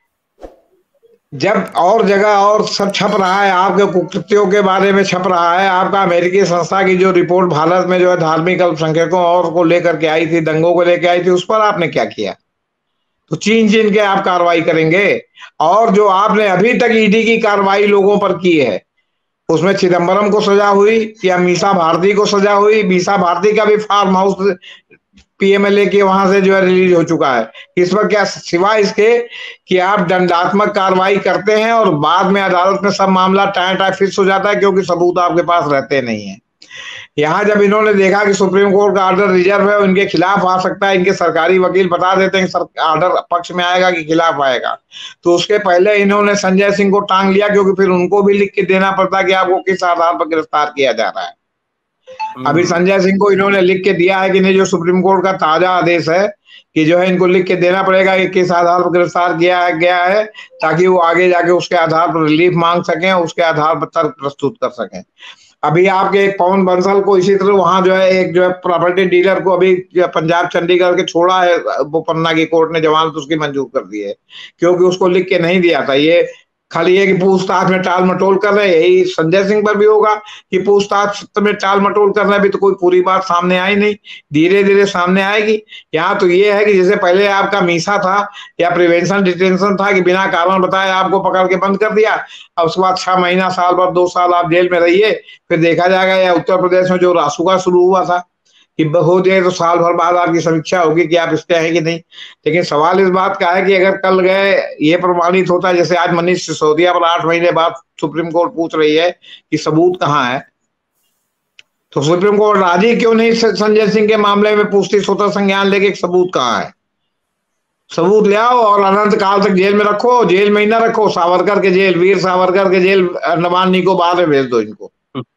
जब और जगह और सब छप रहा है, आपके कुकृत्यों के बारे में छप रहा है, आपका अमेरिकी संस्था की जो रिपोर्ट भारत में जो है धार्मिक अल्पसंख्यकों और को लेकर के आई थी, दंगों को लेकर आई थी, उस पर आपने क्या किया? तो चीन चीन के आप कार्रवाई करेंगे। और जो आपने अभी तक ईडी की कार्रवाई लोगों पर की है, उसमें चिदम्बरम को सजा हुई या मीसा भारती को सजा हुई? मीसा भारती का भी फार्म हाउस पीएमएलए के वहां से जो है रिलीज हो चुका है। इस पर क्या सिवाय इसके कि आप दंडात्मक कार्रवाई करते हैं और बाद में अदालत में सब मामला टाइम टाइम फिक्स हो जाता है, क्योंकि सबूत आपके पास रहते नहीं है। यहाँ जब इन्होंने देखा कि सुप्रीम कोर्ट का ऑर्डर रिजर्व है, इनके खिलाफ आ सकता है, इनके सरकारी वकील बता देते हैं कि ऑर्डर पक्ष में आएगा कि खिलाफ आएगा, तो उसके पहले इन्होंने संजय सिंह को टांग लिया, क्योंकि फिर उनको भी लिख के देना पड़ता है कि आपको किस आधार पर गिरफ्तार किया जा रहा है। अभी संजय सिंह को इन्होंने लिख के दिया है कि नहीं, जो सुप्रीम कोर्ट का ताजा आदेश है कि जो है इनको लिख के देना पड़ेगा कि किस आधार पर गिरफ्तार किया गया है, ताकि वो आगे जाके उसके आधार पर रिलीफ मांग सकें, उसके आधार पर तर्क प्रस्तुत कर सकें। अभी आपके एक पवन बंसल को इसी तरह वहां जो है एक जो है प्रॉपर्टी डीलर को अभी पंजाब चंडीगढ़ के छोड़ा है, वो पन्ना की कोर्ट ने जमानत उसकी मंजूर कर दी है, क्योंकि उसको लिख के नहीं दिया था। ये खाली है कि पूछताछ में टाल मटोल कर रहे हैं। यही संजय सिंह पर भी होगा कि पूछताछ में टाल मटोल करना, भी तो कोई पूरी बात सामने आई नहीं, धीरे धीरे सामने आएगी। यहाँ तो ये है कि जैसे पहले आपका मीसा था या प्रिवेंशन डिटेंशन था कि बिना कारण बताए आपको पकड़ के बंद कर दिया, अब उसके बाद 6 महीना, साल भर, 2 साल आप जेल में रहिए, फिर देखा जाएगा। या उत्तर प्रदेश में जो रासुका शुरू हुआ था कि हो जाए तो साल भर बाद आपकी समीक्षा होगी कि आप इसके हैं कि नहीं। लेकिन सवाल इस बात का है कि अगर कल गए ये प्रमाणित होता है, जैसे आज मनीष सिसोदिया पर 8 महीने बाद सुप्रीम कोर्ट पूछ रही है कि सबूत कहाँ है, तो सुप्रीम कोर्ट राजी क्यों नहीं संजय सिंह के मामले में पूछती स्वतः संज्ञान लेके सबूत कहाँ है? सबूत ले आओ और अनंत काल तक जेल में रखो। जेल में ही ना रखो, सावरकर के जेल, वीर सावरकर के जेल, अंडमान निकोबार में भेज दो इनको।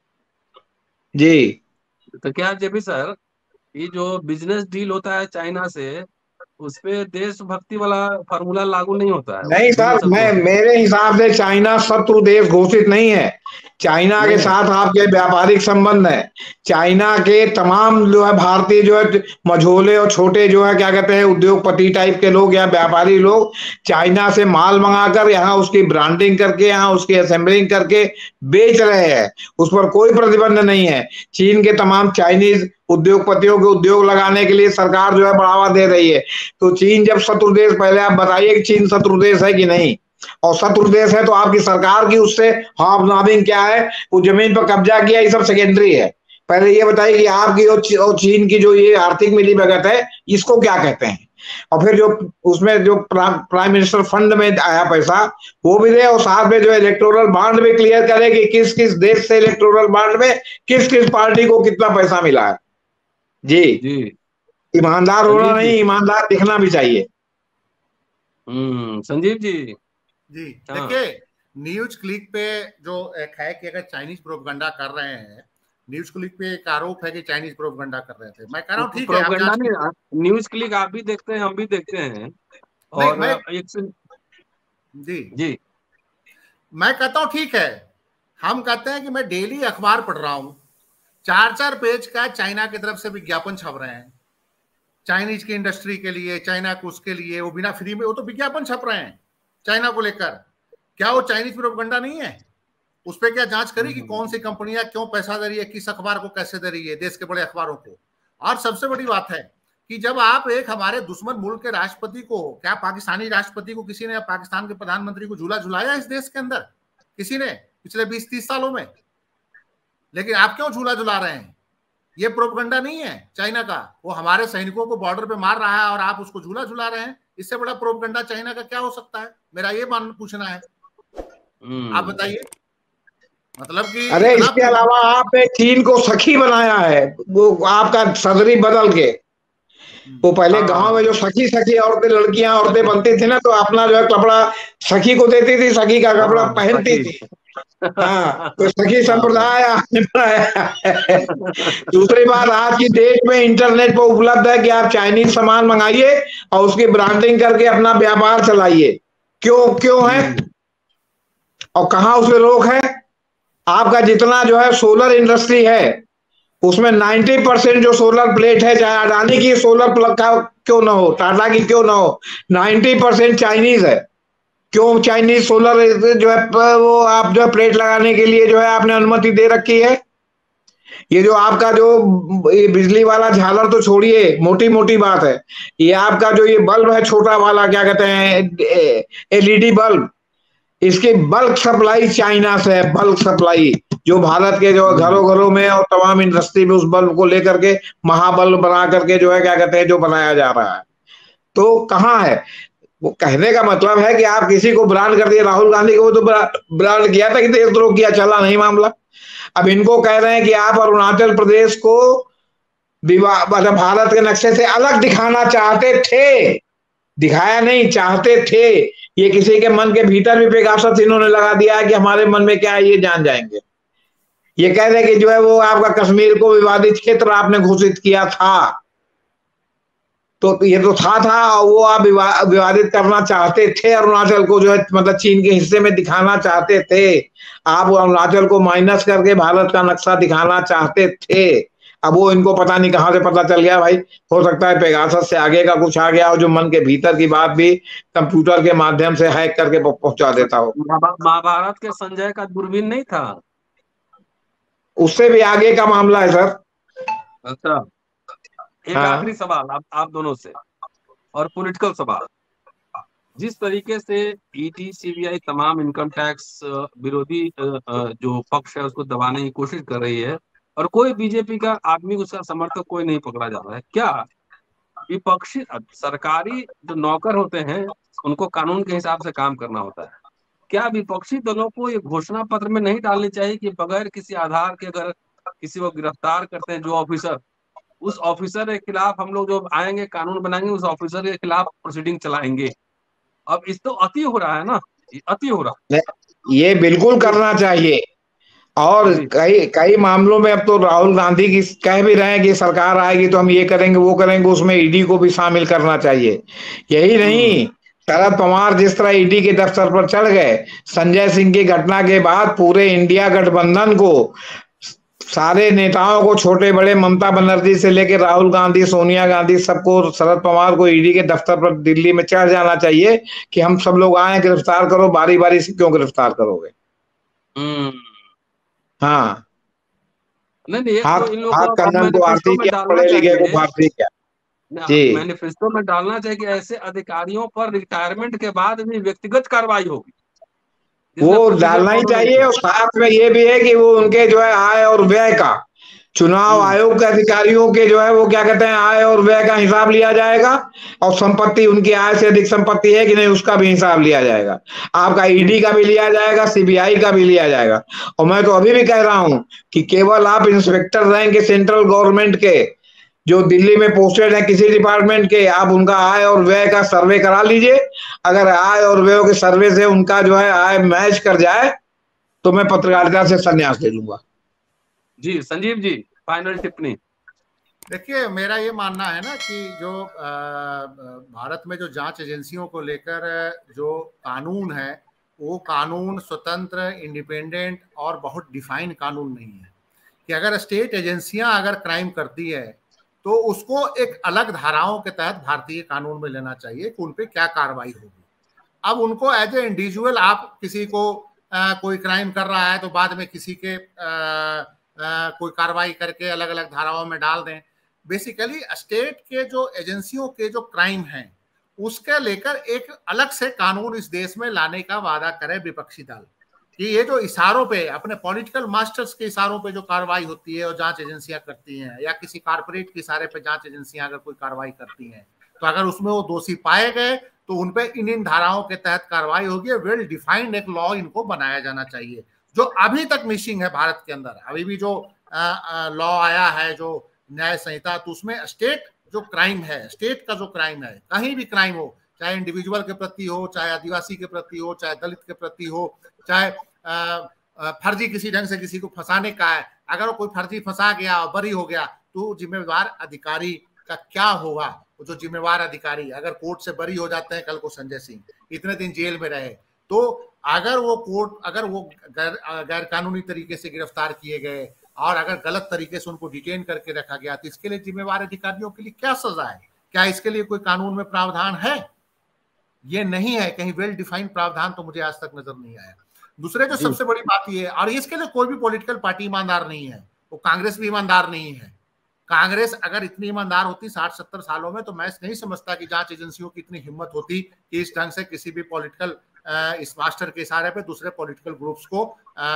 जी तो क्या जेपी सर, ये जो बिजनेस डील होता है चाइना से, उसपे देशभक्ति वाला फार्मूला लागू नहीं होता है? नहीं भूल सर, सकते मैं हैं? मेरे हिसाब से चाइना शत्रु देश घोषित नहीं है। चाइना के नहीं है। साथ आपके व्यापारिक संबंध है। चाइना के तमाम जो है भारतीय जो है मझोले और छोटे जो है क्या कहते हैं उद्योगपति टाइप के लोग या व्यापारी लोग चाइना से माल मंगाकर यहाँ उसकी ब्रांडिंग करके, यहाँ उसकी असेंबलिंग करके बेच रहे हैं। उस पर कोई प्रतिबंध नहीं है। चीन के तमाम चाइनीज उद्योगपतियों के उद्योग लगाने के लिए सरकार जो है बढ़ावा दे रही है। तो चीन जब शत्रु देश, पहले आप बताइए कि चीन शत्रु देश है कि नहीं, और शत्रु देश है तो आपकी सरकार की उससे हॉबनॉबिंग क्या है, वो जमीन पर कब्जा किया, ये सब सेकेंडरी है। पहले ये बताइए कि आपकी और चीन की जो ये आर्थिक मिलीभगत है, इसको क्या कहते हैं? और फिर जो उसमें जो प्राइम मिनिस्टर फंड में आया पैसा, वो भी दे, और साथ में जो इलेक्टोरल बॉन्ड भी क्लियर करे कि किस किस देश से इलेक्टोरल बॉन्ड में किस किस पार्टी को कितना पैसा मिला है। जी, ईमानदार होना नहीं, ईमानदार दिखना भी चाहिए। संजीव जी। जी देखिए, न्यूज क्लिक पे जो एक है कि अगर चाइनीज प्रोपगंडा कर रहे हैं, न्यूज क्लिक पे एक आरोप है कि चाइनीज प्रोपगंडा कर रहे थे। मैं कह रहा हूँ ठीक है, प्रोपगंडा नहीं, न्यूज क्लिक आप भी देखते हैं, हम भी देखते हैं। और जी जी, मैं कहता हूँ ठीक है। हम कहते हैं कि मैं डेली अखबार पढ़ रहा हूँ, 4-4 पेज का चाइना की तरफ से विज्ञापन छप रहे हैं, चाइनीज की इंडस्ट्री के लिए, चाइना को उसके लिए, वो बिना फ्री में, वो तो विज्ञापन छप रहे हैं चाइना को लेकर। क्या वो चाइनीज प्रोपगंडा नहीं है? उस पर क्या जांच करी कि कौन सी कंपनियां क्यों पैसा दे रही है, किस अखबार को कैसे दे रही है, देश के बड़े अखबारों को। और सबसे बड़ी बात है कि जब आप एक हमारे दुश्मन मुल्क के राष्ट्रपति को, क्या पाकिस्तानी राष्ट्रपति को किसी ने, पाकिस्तान के प्रधानमंत्री को झूला झुलाया इस देश के अंदर किसी ने पिछले 20-30 सालों में? लेकिन आप क्यों झूला झुला रहे हैं? ये प्रोपगंडा नहीं है चाइना का, वो हमारे सैनिकों को बॉर्डर पे मार रहा है और आप उसको झूला झुला रहे हैं। इससे बड़ा प्रोपगंडा चाइना का क्या हो सकता है? मेरा ये पूछना है, आप बताइए। मतलब कि अरे इसके अलावा आपने चीन को सखी बनाया है, वो आपका सदरी बदल के। वो पहले गांव में जो सखी सखी औरतें, लड़कियां औरतें बनती थी ना, तो अपना जो है कपड़ा सखी को देती थी, सखी का कपड़ा पहनती थी। हाँ, तो सखी संप्रदाय आपने बनाया। दूसरी बात, आज की डेट में इंटरनेट पर उपलब्ध है कि आप चाइनीज सामान मंगाइए और उसकी ब्रांडिंग करके अपना व्यापार चलाइए। क्यों है और कहाँ उसमें रोक है? आपका जितना जो है सोलर इंडस्ट्री है, उसमें 90% जो सोलर प्लेट है, चाहे अडानी की सोलर प्लग का क्यों ना हो, टाटा की क्यों ना हो, 90% चाइनीज है। क्यों चाइनीज सोलर जो है वो आप जो है प्लेट लगाने के लिए जो है आपने अनुमति दे रखी है? ये जो आपका जो ये बिजली वाला झालर तो छोड़िए, मोटी मोटी बात है, ये आपका जो ये बल्ब है छोटा वाला, क्या कहते हैं, एलईडी बल्ब, इसकी बल्क सप्लाई चाइना से है। बल्क सप्लाई जो भारत के जो घरों घरों में और तमाम इंडस्ट्री में उस बल्ब को लेकर के महाबल्ब बना करके जो है क्या कहते हैं जो बनाया जा रहा है। तो कहाँ है वो? कहने का मतलब है कि आप किसी को ब्रांड कर दिए। राहुल गांधी को तो ब्रांड किया था कि देशद्रोह किया, चला नहीं मामला। अब इनको कह रहे हैं कि आप अरुणाचल प्रदेश को मतलब भारत के नक्शे से अलग दिखाना चाहते थे, दिखाया नहीं, चाहते थे। ये किसी के मन के भीतर भी पेगासस इन्होंने लगा दिया है कि हमारे मन में क्या है ये जान जाएंगे। ये कह रहे कि जो है वो आपका कश्मीर को विवादित क्षेत्र आपने घोषित किया था, तो ये तो था और वो आप विवादित करना चाहते थे। अरुणाचल को जो है मतलब चीन के हिस्से में दिखाना चाहते थे। आप अरुणाचल को माइनस करके भारत का नक्शा दिखाना चाहते थे। अब वो इनको पता नहीं कहां से पता चल गया भाई। हो सकता है पेगासस से आगे का कुछ आ गया हो, जो मन के भीतर की बात भी कंप्यूटर के माध्यम से हैक करके पहुंचा देता हो। महाभारत के संजय का दूरबीन नहीं था? उससे भी आगे का मामला है सर। अच्छा, एक आखिरी सवाल आप दोनों से, और पॉलिटिकल सवाल। जिस तरीके से ईडी, सीबीआई तमाम इनकम टैक्स विरोधी जो पक्ष है उसको दबाने की कोशिश कर रही है, और कोई बीजेपी का आदमी, उसका समर्थक कोई नहीं पकड़ा जा रहा है, क्या विपक्षी सरकारी जो नौकर होते हैं उनको कानून के हिसाब से काम करना होता है, क्या विपक्षी दलों को ये घोषणा पत्र में नहीं डालनी चाहिए कि बगैर किसी आधार के अगर किसी को गिरफ्तार करते हैं जो ऑफिसर, उस ऑफिसर के खिलाफ हम लोग जो आएंगे कानून बनाएंगे, उस ऑफिसर के खिलाफ प्रोसीडिंग चलाएंगे? अब इस तो अति हो रहा है ना, अति हो रहा है। ये बिल्कुल करना चाहिए। और कई मामलों में अब तो राहुल गांधी की कह भी रहे हैं कि सरकार आएगी तो हम ये करेंगे वो करेंगे, उसमें ईडी को भी शामिल करना चाहिए। यही नहीं, शरद पवार जिस तरह ईडी के दफ्तर पर चढ़ गए, संजय सिंह की घटना के बाद पूरे इंडिया गठबंधन को, सारे नेताओं को, छोटे बड़े, ममता बनर्जी से लेकर राहुल गांधी, सोनिया गांधी, सबको, शरद पवार को ईडी के दफ्तर पर दिल्ली में चढ़ जाना चाहिए कि हम सब लोग आए, गिरफ्तार करो, बारी बारी से क्यों गिरफ्तार करोगे। हाँ, नहीं, हाथ तो इन लोगों को कंधन को आरती क्या, पढ़े लिखे को फारसी क्या। मैनिफेस्टो में डालना चाहिए कि ऐसे अधिकारियों पर रिटायरमेंट के बाद भी व्यक्तिगत कार्रवाई होगी, वो डालना ही चाहिए। और साथ में ये भी है कि वो उनके जो है आय और व्यय का, चुनाव आयोग के अधिकारियों के जो है वो क्या कहते हैं आय और व्यय का हिसाब लिया जाएगा, और संपत्ति, उनकी आय से अधिक संपत्ति है कि नहीं उसका भी हिसाब लिया जाएगा। आपका ईडी का भी लिया जाएगा, सीबीआई का भी लिया जाएगा। और मैं तो अभी भी कह रहा हूं कि केवल आप इंस्पेक्टर रैंक के सेंट्रल गवर्नमेंट के जो दिल्ली में पोस्टेड है किसी डिपार्टमेंट के, आप उनका आय और व्यय का सर्वे करा लीजिए। अगर आय और व्यय के सर्वे से उनका जो है आय मैच कर जाए तो मैं पत्रकारिता से संन्यास ले लूंगा। जी संजीव जी, फाइनल टिप्पणी। देखिए, मेरा ये मानना है ना कि जो भारत में जो जांच एजेंसियों को लेकर जो कानून है, वो कानून स्वतंत्र, इंडिपेंडेंट और बहुत डिफाइन कानून नहीं है। कि अगर स्टेट एजेंसियां अगर क्राइम करती है तो उसको एक अलग धाराओं के तहत भारतीय कानून में लेना चाहिए कि उन पे क्या कार्रवाई होगी। अब उनको एज ए इंडिविजुअल आप किसी को कोई क्राइम कर रहा है तो बाद में किसी के कोई कार्रवाई करके अलग अलग धाराओं में डाल दें। बेसिकली स्टेट के जो एजेंसियों के जो क्राइम हैं उसके लेकर एक अलग से कानून इस देश में लाने का वादा करे विपक्षी दल कि ये जो इशारों पे, अपने पॉलिटिकल मास्टर्स के इशारों पे जो कार्रवाई होती है और जांच एजेंसियां करती हैं, या किसी कारपोरेट के इशारे पे जांच एजेंसियां अगर कोई कार्रवाई करती हैं, तो अगर उसमें वो दोषी पाए गए तो उनपे इन धाराओं के तहत कार्रवाई होगी। वेल डिफाइंड एक लॉ इनको बनाया जाना चाहिए, जो अभी तक मिसिंग है भारत के अंदर। अभी भी जो लॉ आया है, जो न्याय संहिता, तो उसमें स्टेट जो क्राइम है, स्टेट का जो क्राइम है, कहीं भी क्राइम हो, चाहे इंडिविजुअल के प्रति हो, चाहे आदिवासी के प्रति हो, चाहे दलित के प्रति हो, चाहे फर्जी किसी ढंग से किसी को फंसाने का है, अगर वो कोई फर्जी फंसा गया और बरी हो गया तो जिम्मेवार अधिकारी का क्या होगा? वो जो जिम्मेवार अधिकारी अगर कोर्ट से बरी हो जाते हैं, कल को संजय सिंह इतने दिन जेल में रहे, तो अगर वो गैर कानूनी तरीके से गिरफ्तार किए गए और अगर गलत तरीके से उनको डिटेन करके रखा गया, तो इसके लिए जिम्मेवार अधिकारियों के लिए क्या सजा है? क्या इसके लिए कोई कानून में प्रावधान है? ये नहीं है, कहीं वेल डिफाइंड प्रावधान तो मुझे आज तक नजर नहीं आया। दूसरे जो सबसे बड़ी बात ये है, और इसके लिए कोई भी पॉलिटिकल पार्टी ईमानदार नहीं है, वो कांग्रेस भी ईमानदार नहीं है। कांग्रेस अगर इतनी ईमानदार होती 60-70 सालों में, तो मैं नहीं समझता कि जांच एजेंसियों की इतनी हिम्मत होती कि इस ढंग से किसी भी पॉलिटिकल इस मास्टर के इशारे पे दूसरे पॉलिटिकल ग्रुप्स को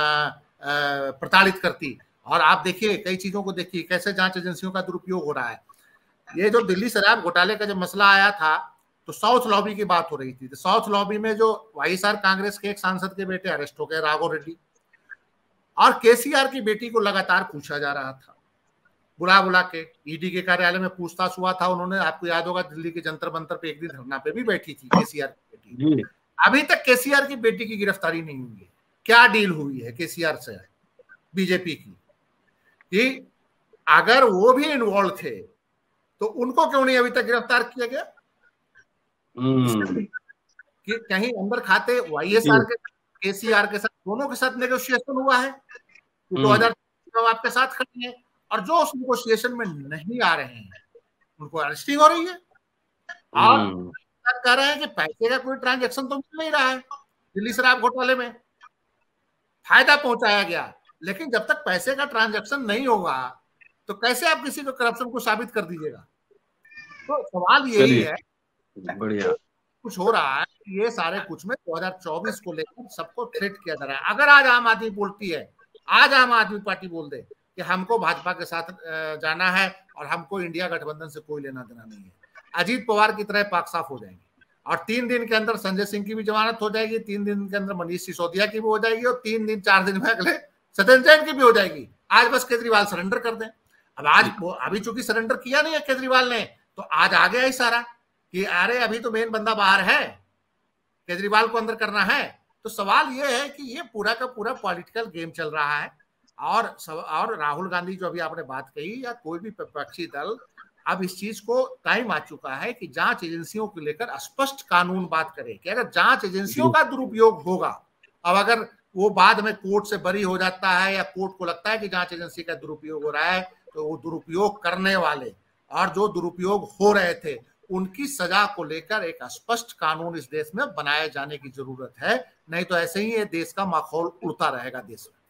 प्रताड़ित करती। और आप देखिए, कई चीजों को देखिए कैसे जांच एजेंसियों का दुरुपयोग हो रहा है। ये जो दिल्ली शराब घोटाले का जब मसला आया था तो साउथ लॉबी की बात हो रही थी। तो साउथ लॉबी में जो वाईएसआर कांग्रेस के एक सांसद के बेटे अरेस्ट हो गए, राघव रेड्डी, और केसीआर की बेटी को लगातार पूछा जा रहा था, बुला बुला के ईडी के कार्यालय में पूछताछ हुआ था। उन्होंने, आपको याद होगा, दिल्ली के जंतर मंतर पे एक दिन धरना पे भी बैठी थी केसीआर की बेटी। अभी तक केसीआर की बेटी की गिरफ्तारी नहीं हुई है। क्या डील हुई है केसीआर से बीजेपी की कि अगर वो भी इन्वॉल्व थे तो उनको क्यों नहीं अभी तक गिरफ्तार किया गया? कि कहीं अंदर खाते वाईएसआर के केसीआर के साथ, दोनों के साथ नेगोशिएशन हुआ है, 2000 आपके साथ खड़े हैं, और जो उस नेगोशिएशन में नहीं आ रहे हैं उनको अरेस्टिंग हो रही है। और कह रहे हैं कि पैसे का कोई ट्रांजैक्शन तो मिल नहीं रहा है। दिल्ली शराब घोटाले में फायदा पहुंचाया गया, लेकिन जब तक पैसे का ट्रांजैक्शन नहीं होगा तो कैसे आप किसी को करप्शन को साबित कर दीजिएगा? तो सवाल यही है, बढ़िया कुछ हो रहा है, ये सारे कुछ में 2024 को लेकर सबको थ्रेट किया जा रहा है। अगर आज आम आदमी बोलती है, आज आम आदमी पार्टी बोल दे कि हमको भाजपा के साथ जाना है और हमको इंडिया गठबंधन से कोई लेना देना नहीं है, अजीत पवार की तरह पाक साफ हो जाएंगे। और 3 दिन के अंदर संजय सिंह की भी जमानत हो जाएगी, 3 दिन के अंदर मनीष सिसोदिया की भी हो जाएगी, और 4 दिन में अगले सत्येंद्र जैन की भी हो जाएगी। आज बस केजरीवाल सरेंडर कर दें। अब आज अभी चूंकि सरेंडर किया नहीं है केजरीवाल ने, तो आज आ गया इशारा कि अरे अभी तो मेन बंदा बाहर है, केजरीवाल को अंदर करना है। तो सवाल ये है कि ये पूरा का पूरा पॉलिटिकल गेम चल रहा है। और राहुल गांधी जो अभी आपने बात कही, या कोई भी विपक्षी दल, अब इस चीज को टाइम आ चुका है कि जांच एजेंसियों को लेकर स्पष्ट कानून बात करे कि अगर जांच एजेंसियों का दुरुपयोग होगा, अब अगर वो बाद में कोर्ट से बरी हो जाता है या कोर्ट को लगता है कि जांच एजेंसी का दुरुपयोग हो रहा है, तो वो दुरुपयोग करने वाले और जो दुरुपयोग हो रहे थे उनकी सजा को लेकर एक स्पष्ट कानून इस देश में बनाए जाने की जरूरत है। नहीं तो ऐसे ही ये देश का माहौल उड़ता रहेगा देश में।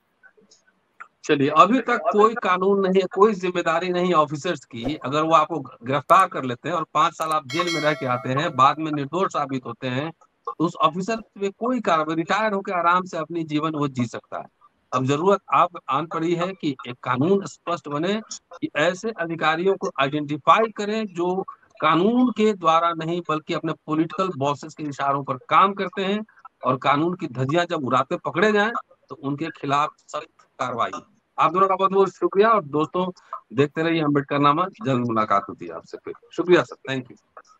चलिए, अभी तक कोई कानून नहीं है, कोई जिम्मेदारी नहीं ऑफिसर्स की। अगर वो आपको गिरफ्तार कर लेते हैं और 5 साल आप जेल में रह के आते हैं, बाद में निर्दोष साबित होते हैं, तो उस ऑफिसर पे कोई कार्रवाई, रिटायर होकर आराम से अपनी जीवन वो जी सकता है। अब जरूरत आप आन पड़ी है कि एक कानून स्पष्ट बने कि ऐसे अधिकारियों को आइडेंटिफाई करें जो कानून के द्वारा नहीं बल्कि अपने पॉलिटिकल बॉसेस के इशारों पर काम करते हैं, और कानून की धज्जियां जब उड़ाते पकड़े जाएं तो उनके खिलाफ सख्त कार्रवाई। आप दोनों का बहुत बहुत शुक्रिया, और दोस्तों देखते रहिए अम्बेडकरनामा। जल्द मुलाकात होती है आपसे फिर। शुक्रिया सर, थैंक यू।